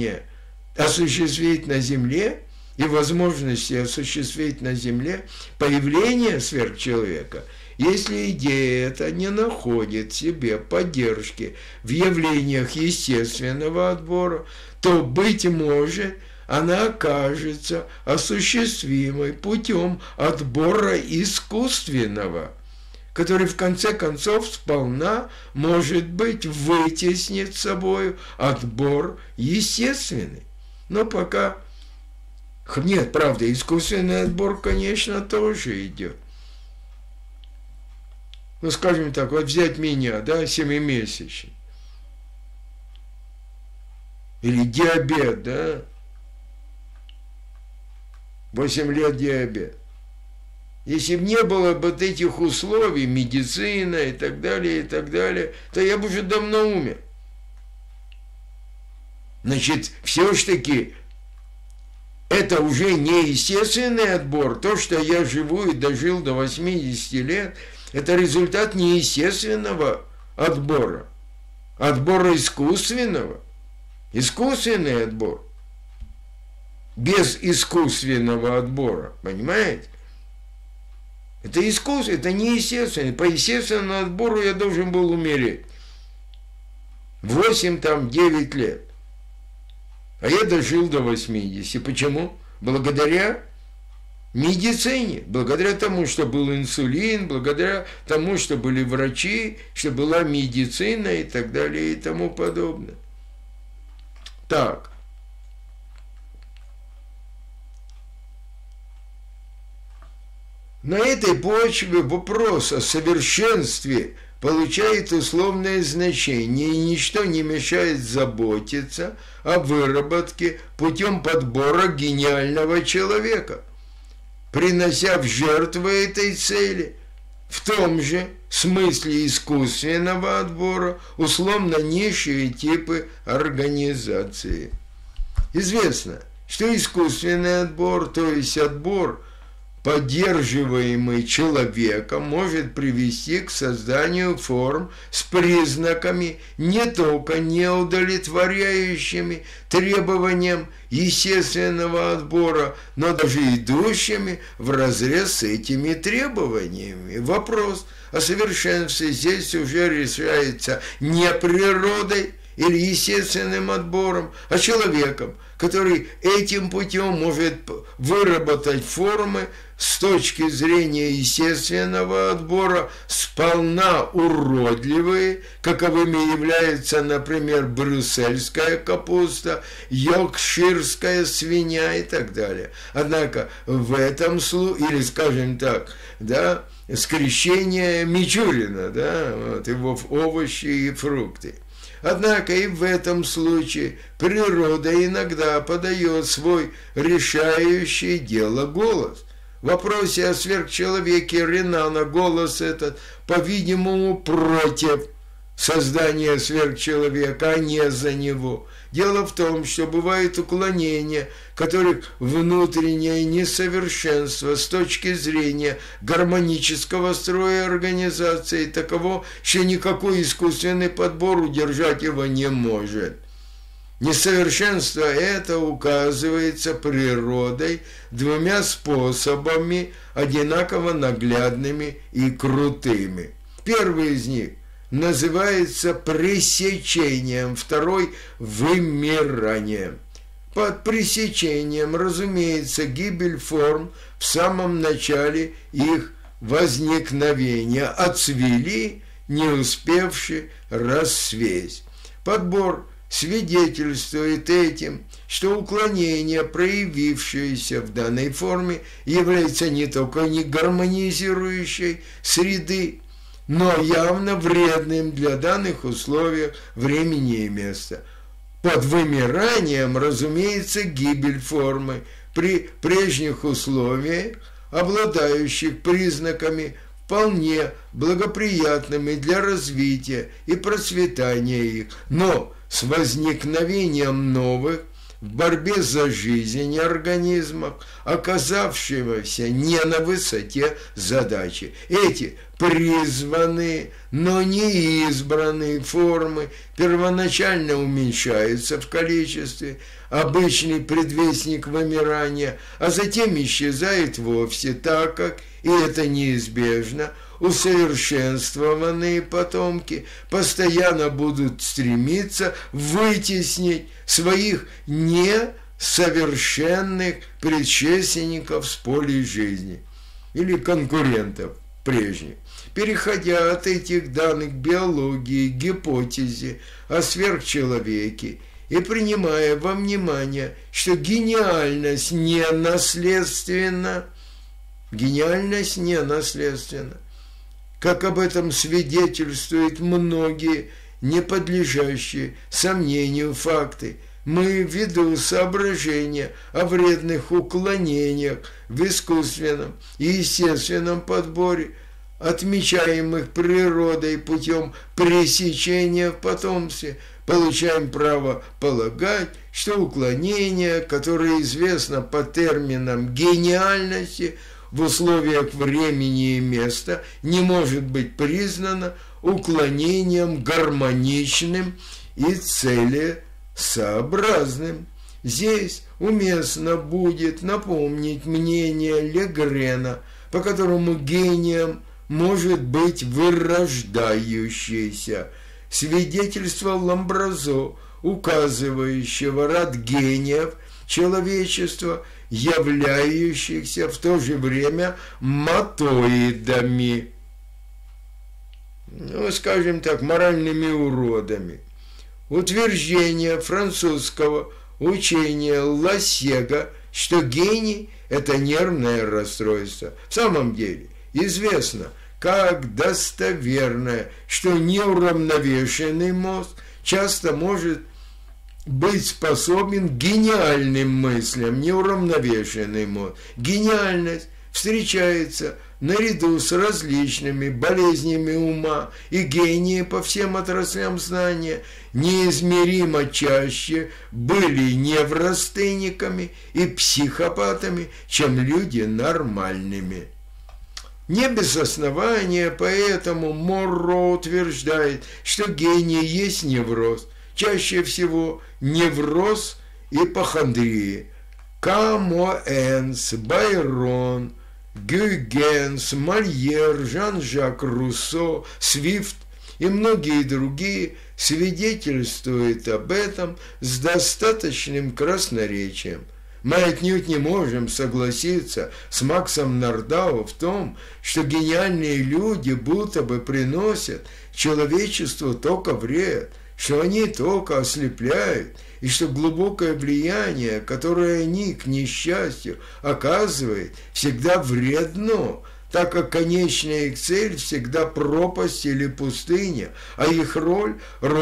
на Земле и возможности осуществить на Земле появление сверхчеловека, если идея эта не находит в себе поддержки в явлениях естественного отбора, то, быть может, она окажется осуществимой путем отбора искусственного, который в конце концов сполна, может быть, вытеснит собой отбор естественный. Но пока... Нет, правда, искусственный отбор, конечно, тоже идет. Ну, скажем так, вот взять меня, да, 7-месячный. Или диабет, да. 8 лет диабет. Если бы не было бы вот этих условий, медицина и так далее, то я бы уже давно умер. Значит, все-таки это уже не естественный отбор. То, что я живу и дожил до 80 лет, это результат неестественного отбора. Отбора искусственного. Искусственный отбор. Без искусственного отбора. Понимаете? Это искусство, это неестественно. По естественному отбору я должен был умереть. 8-9 лет. А я дожил до 80. Почему? Благодаря медицине, благодаря тому, что был инсулин, благодаря тому, что были врачи, что была медицина и так далее и тому подобное. Так. На этой почве вопрос о совершенстве получает условное значение, и ничто не мешает заботиться о выработке путем подбора гениального человека, принося в жертву этой цели в том же смысле искусственного отбора условно низшие типы организации. Известно, что искусственный отбор, то есть отбор, поддерживаемый человеком, может привести к созданию форм с признаками, не только не удовлетворяющими требованиям естественного отбора, но даже идущими вразрез с этими требованиями. Вопрос о совершенстве здесь уже решается не природой или естественным отбором, а человеком, который этим путем может выработать формы с точки зрения естественного отбора сполна уродливые, каковыми являются, например, брюссельская капуста, йоркширская свинья и так далее. Однако в этом случае, или скажем так, да, скрещение Мичурина, да, вот, его овощи и фрукты. Однако и в этом случае природа иногда подает свой решающий дело голос. В вопросе о сверхчеловеке Ренана голос этот, по-видимому, против создания сверхчеловека, а не за него. Дело в том, что бывают уклонения, которых внутреннее несовершенство с точки зрения гармонического строя организации таково, что никакой искусственный подбор удержать его не может. Несовершенство это указывается природой двумя способами, одинаково наглядными и крутыми. Первый из них называется пресечением, второй – вымиранием. Под пресечением, разумеется, гибель форм в самом начале их возникновения, отцвели, не успевши расцвесть. Подбор свидетельствует этим, что уклонение, проявившееся в данной форме, является не только не гармонизирующей среды, но явно вредным для данных условий времени и места. Под вымиранием, разумеется, гибель формы при прежних условиях, обладающих признаками вполне благоприятными для развития и процветания их, но с возникновением новых в борьбе за жизнь организмов, оказавшегося не на высоте задачи. Эти призванные, но не избранные формы первоначально уменьшаются в количестве, обычный предвестник вымирания, а затем исчезает вовсе, так как, и это неизбежно, усовершенствованные потомки постоянно будут стремиться вытеснить своих несовершенных предшественников с поля жизни или конкурентов прежних. Переходя от этих данных к биологии, гипотезе о сверхчеловеке и принимая во внимание, что гениальность не наследственна, как об этом свидетельствуют многие не подлежащие сомнению факты, мы ввиду соображения о вредных уклонениях в искусственном и естественном подборе, отмечаемых природой путем пресечения в потомстве, получаем право полагать, что уклонение, которое известно по терминам гениальности, в условиях времени и места не может быть признано уклонением гармоничным и целесообразным. Здесь уместно будет напомнить мнение Легрена, по которому гением может быть вырождающийся. Свидетельство Ламбразо, указывающего ряд гениев человечества, являющихся в то же время матоидами, скажем так, моральными уродами. Утверждение французского учения Лассега, что гений – это нервное расстройство. В самом деле, известно, как достоверное, что неуравновешенный мозг часто может быть способен к гениальным мыслям, неуравновешенный мозг. Гениальность встречается наряду с различными болезнями ума, и гении по всем отраслям знания неизмеримо чаще были неврастенниками и психопатами, чем люди нормальными. Не без основания, поэтому Морро утверждает, что гений есть невроз, чаще всего невроз ипохондрии. Камоэнс, Байрон, Гюйгенс, Мольер, Жан-Жак Руссо, Свифт и многие другие свидетельствуют об этом с достаточным красноречием. Мы отнюдь не можем согласиться с Максом Нордау в том, что гениальные люди будто бы приносят человечеству только вред, что они только ослепляют, и что глубокое влияние, которое они, к несчастью, оказывают, всегда вредно, так как конечная их цель всегда пропасть или пустыня, а их роль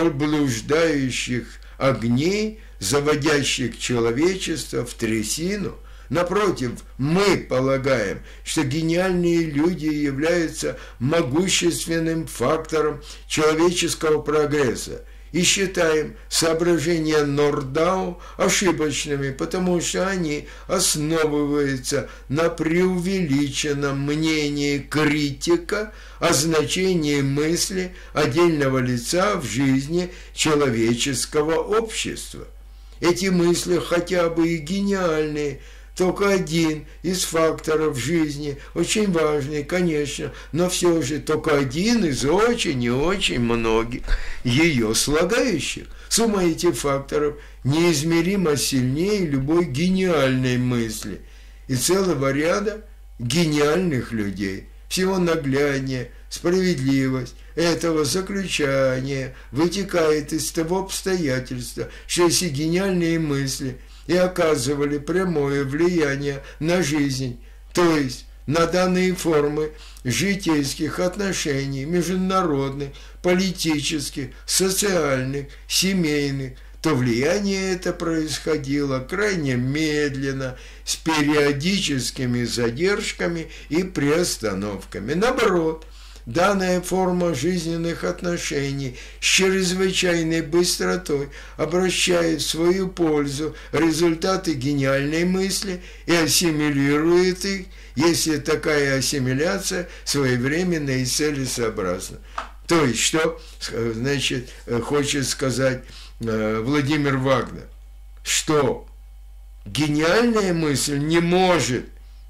блуждающих огней, заводящих человечество в трясину. Напротив, мы полагаем, что гениальные люди являются могущественным фактором человеческого прогресса, и считаем соображения Нордау ошибочными, потому что они основываются на преувеличенном мнении критика о значении мысли отдельного лица в жизни человеческого общества. Эти мысли, хотя бы и гениальные, только один из факторов жизни, очень важный, конечно, но все же только один из очень и очень многих ее слагающих. Сумма этих факторов неизмеримо сильнее любой гениальной мысли и целого ряда гениальных людей. Всего нагляднее справедливость этого заключения вытекает из того обстоятельства, что если гениальные мысли и оказывали прямое влияние на жизнь, то есть на данные формы житейских отношений, международных, политических, социальных, семейных, то влияние это происходило крайне медленно, с периодическими задержками и приостановками. Наоборот, данная форма жизненных отношений с чрезвычайной быстротой обращает в свою пользу результаты гениальной мысли и ассимилирует их, если такая ассимиляция своевременна и целесообразна. То есть, что, значит, хочет сказать Владимир Вагнер, что гениальная мысль не может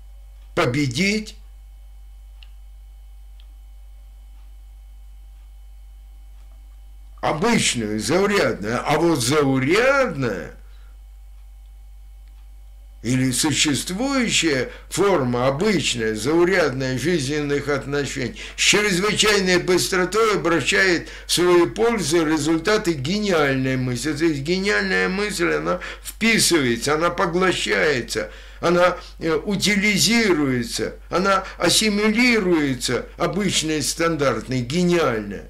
победить обычную, заурядную, а вот заурядная или существующая форма обычная, заурядная жизненных отношений с чрезвычайной быстротой обращает в свою пользу результаты гениальной мысли. То есть гениальная мысль, она вписывается, она поглощается, она утилизируется, она ассимилируется обычной, стандартной, гениальной.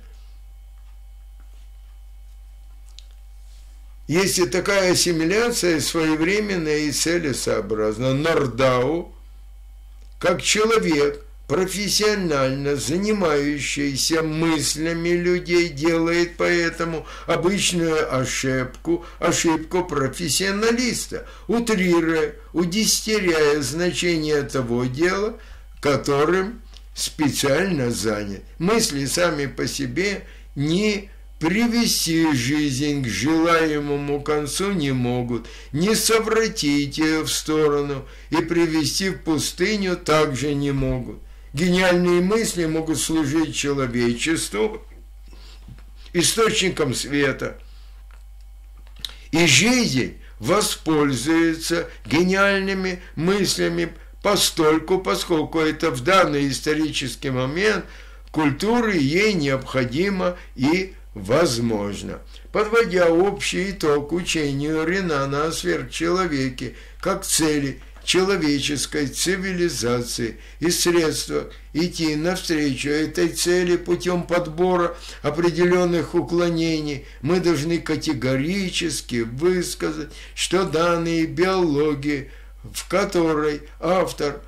Если такая ассимиляция своевременная и целесообразна, Нордау, как человек, профессионально занимающийся мыслями людей, делает поэтому обычную ошибку профессионалиста, утрируя, удесятеряя значение того дела, которым специально занят. Мысли сами по себе не привести жизнь к желаемому концу не могут, не совратить ее в сторону и привести в пустыню также не могут. Гениальные мысли могут служить человечеству источником света, и жизнь воспользуется гениальными мыслями поскольку это в данный исторический момент культуры ей необходимо и возможно. Подводя общий итог учению Ренана о сверхчеловеке как цели человеческой цивилизации и средствах идти навстречу этой цели путем подбора определенных уклонений, мы должны категорически высказать, что данные биологии, в которой автор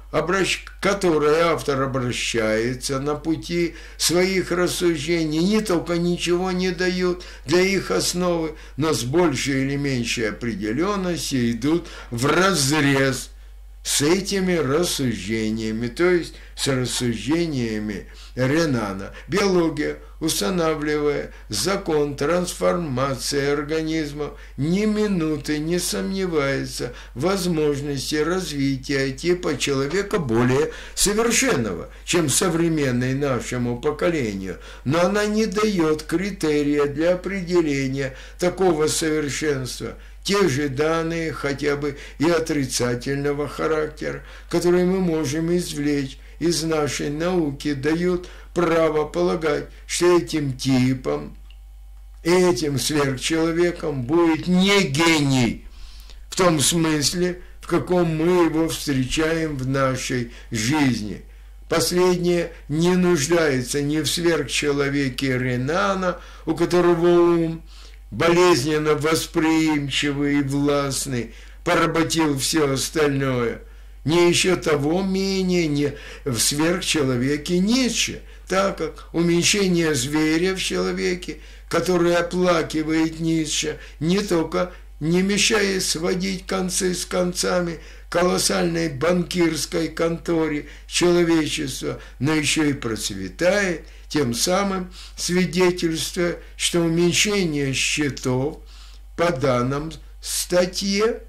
обращается на пути своих рассуждений, не только ничего не дают для их основы, но с большей или меньшей определенностью идут вразрез с этими рассуждениями, то есть с рассуждениями Ренана. Биология, устанавливая закон трансформации организмов, ни минуты не сомневается в возможности развития типа человека более совершенного, чем современный нашему поколению, но она не дает критерия для определения такого совершенства. Те же данные, хотя бы и отрицательного характера, которые мы можем извлечь из нашей науки, дают право полагать, что этим типом, этим сверхчеловеком будет не гений, в том смысле, в каком мы его встречаем в нашей жизни. Последнее не нуждается ни в сверхчеловеке Ренана, у которого ум болезненно восприимчивый и властный, поработил все остальное, не еще того менее не в сверхчеловеке Ницше, так как уменьшение зверя в человеке, который оплакивает Ницше, не только не мешает сводить концы с концами колоссальной банкирской конторе человечества, но еще и процветает, тем самым свидетельствуя, что уменьшение счетов по данной статье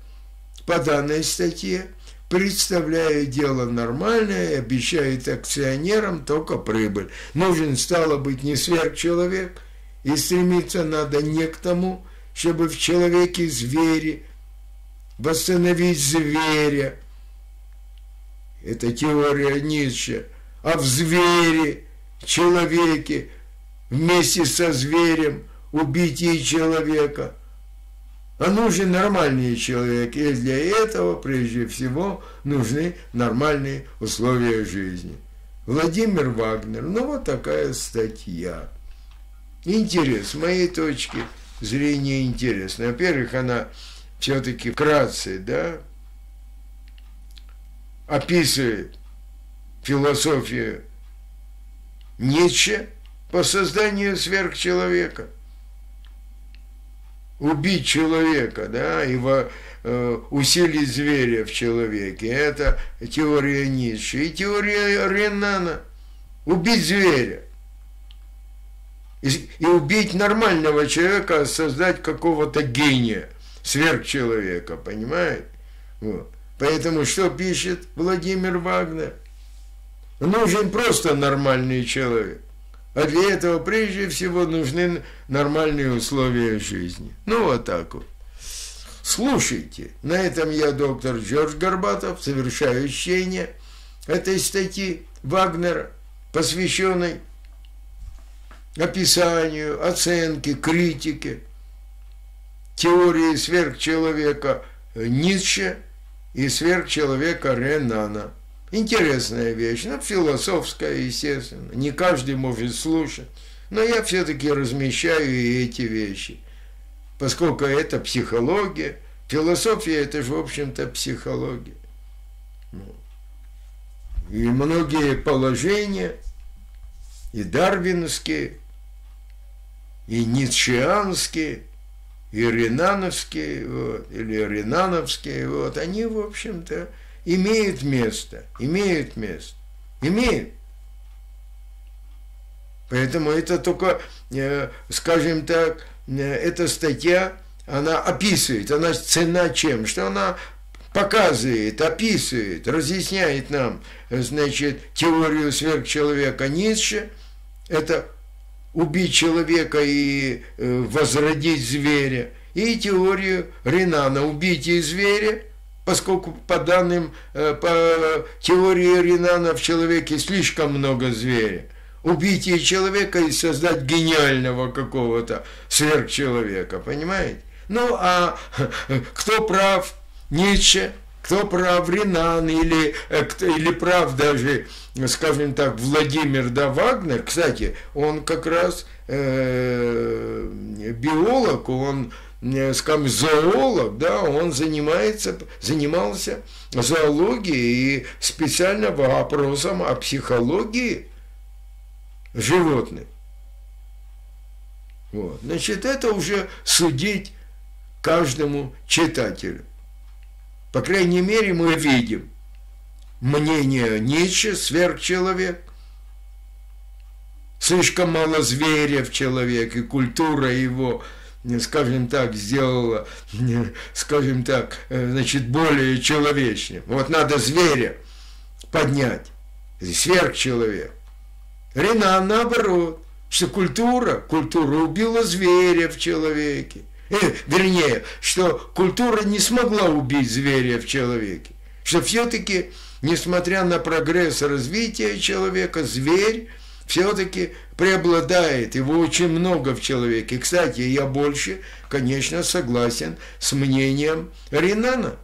представляет дело нормальное и обещает акционерам только прибыль. Нужен, стало быть, не сверхчеловек, и стремиться надо не к тому, чтобы в человеке звери, восстановить зверя, это теория Ницше, а в звере, человеке, вместе со зверем убить и человека. А нужен нормальный человек, и для этого, прежде всего, нужны нормальные условия жизни. Владимир Вагнер, ну вот такая статья. Интерес, с моей точки зрения, интересно. Во-первых, она все-таки вкратце, да, описывает философию Ницше по созданию сверхчеловека. Убить человека, да, и усилить зверя в человеке. Это теория Ницше. И теория Ренана. Убить зверя. И убить нормального человека, создать какого-то гения, сверхчеловека, понимаете? Вот. Поэтому что пишет Владимир Вагнер? Нужен просто нормальный человек. А для этого прежде всего нужны нормальные условия жизни. Ну, вот так вот. Слушайте. На этом я, доктор Джордж Горбатов, завершаю чтение этой статьи Вагнера, посвященной описанию, оценке, критике теории сверхчеловека Ницше и сверхчеловека Ренана. Интересная вещь, но философская, естественно. Не каждый может слушать. Но я все-таки размещаю и эти вещи. Поскольку это психология. Философия – это же, в общем-то, психология. И многие положения, и дарвиновские, и ницшеанские, и ренановские, вот, или ренановские, вот, они, в общем-то, имеют место. Поэтому это только, скажем так, эта статья, она описывает, она ценна чем? Что она показывает, описывает, разъясняет нам, значит, теорию сверхчеловека Ницше, это убить человека и возродить зверя, и теорию Ренана, убить зверя, поскольку по данным, по теории Ренана в человеке слишком много зверя. Убить человека и создать гениального какого-то сверхчеловека, понимаете? Ну, а кто прав? Ницше Кто прав, Ренан или прав даже, скажем так, Владимир Вагнер. Кстати, он как раз биолог, он, скажем, зоолог, да, он занимался зоологией и специально вопросом о психологии животных. Вот. Значит, это уже судить каждому читателю. По крайней мере, мы видим мнение Ницше, сверхчеловек, слишком мало зверя в человеке, культура его, скажем так, сделала, скажем так, значит, более человечным. Вот надо зверя поднять, сверхчеловек. Ренан наоборот, что культура убила зверя в человеке. Вернее, что культура не смогла убить зверя в человеке. Что все-таки, несмотря на прогресс развития человека, зверь все-таки преобладает. Его очень много в человеке. Кстати, я больше, конечно, согласен с мнением Ренана.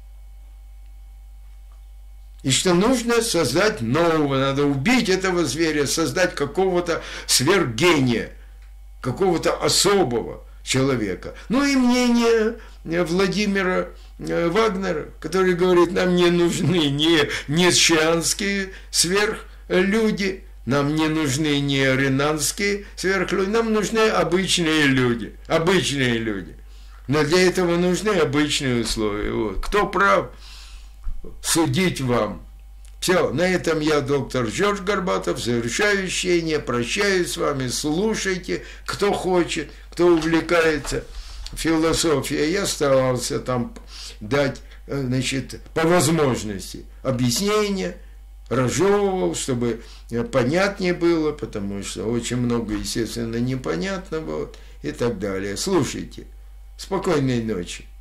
И что нужно создать нового, надо убить этого зверя, создать какого-то сверхгения, какого-то особого человека. Ну и мнение Владимира Вагнера, который говорит, нам не нужны не ницшеанские сверхлюди, нам не нужны не ренанские сверхлюди, нам нужны обычные люди, Но для этого нужны обычные условия. Вот. Кто прав, судить вам. Все, на этом я, доктор Жорж Горбатов, завершаю чтение, прощаюсь с вами, слушайте, кто хочет, кто увлекается философией. Я старался там дать, значит, по возможности объяснения, разжевывал, чтобы понятнее было, потому что очень много, естественно, непонятного, вот, и так далее. Слушайте. Спокойной ночи.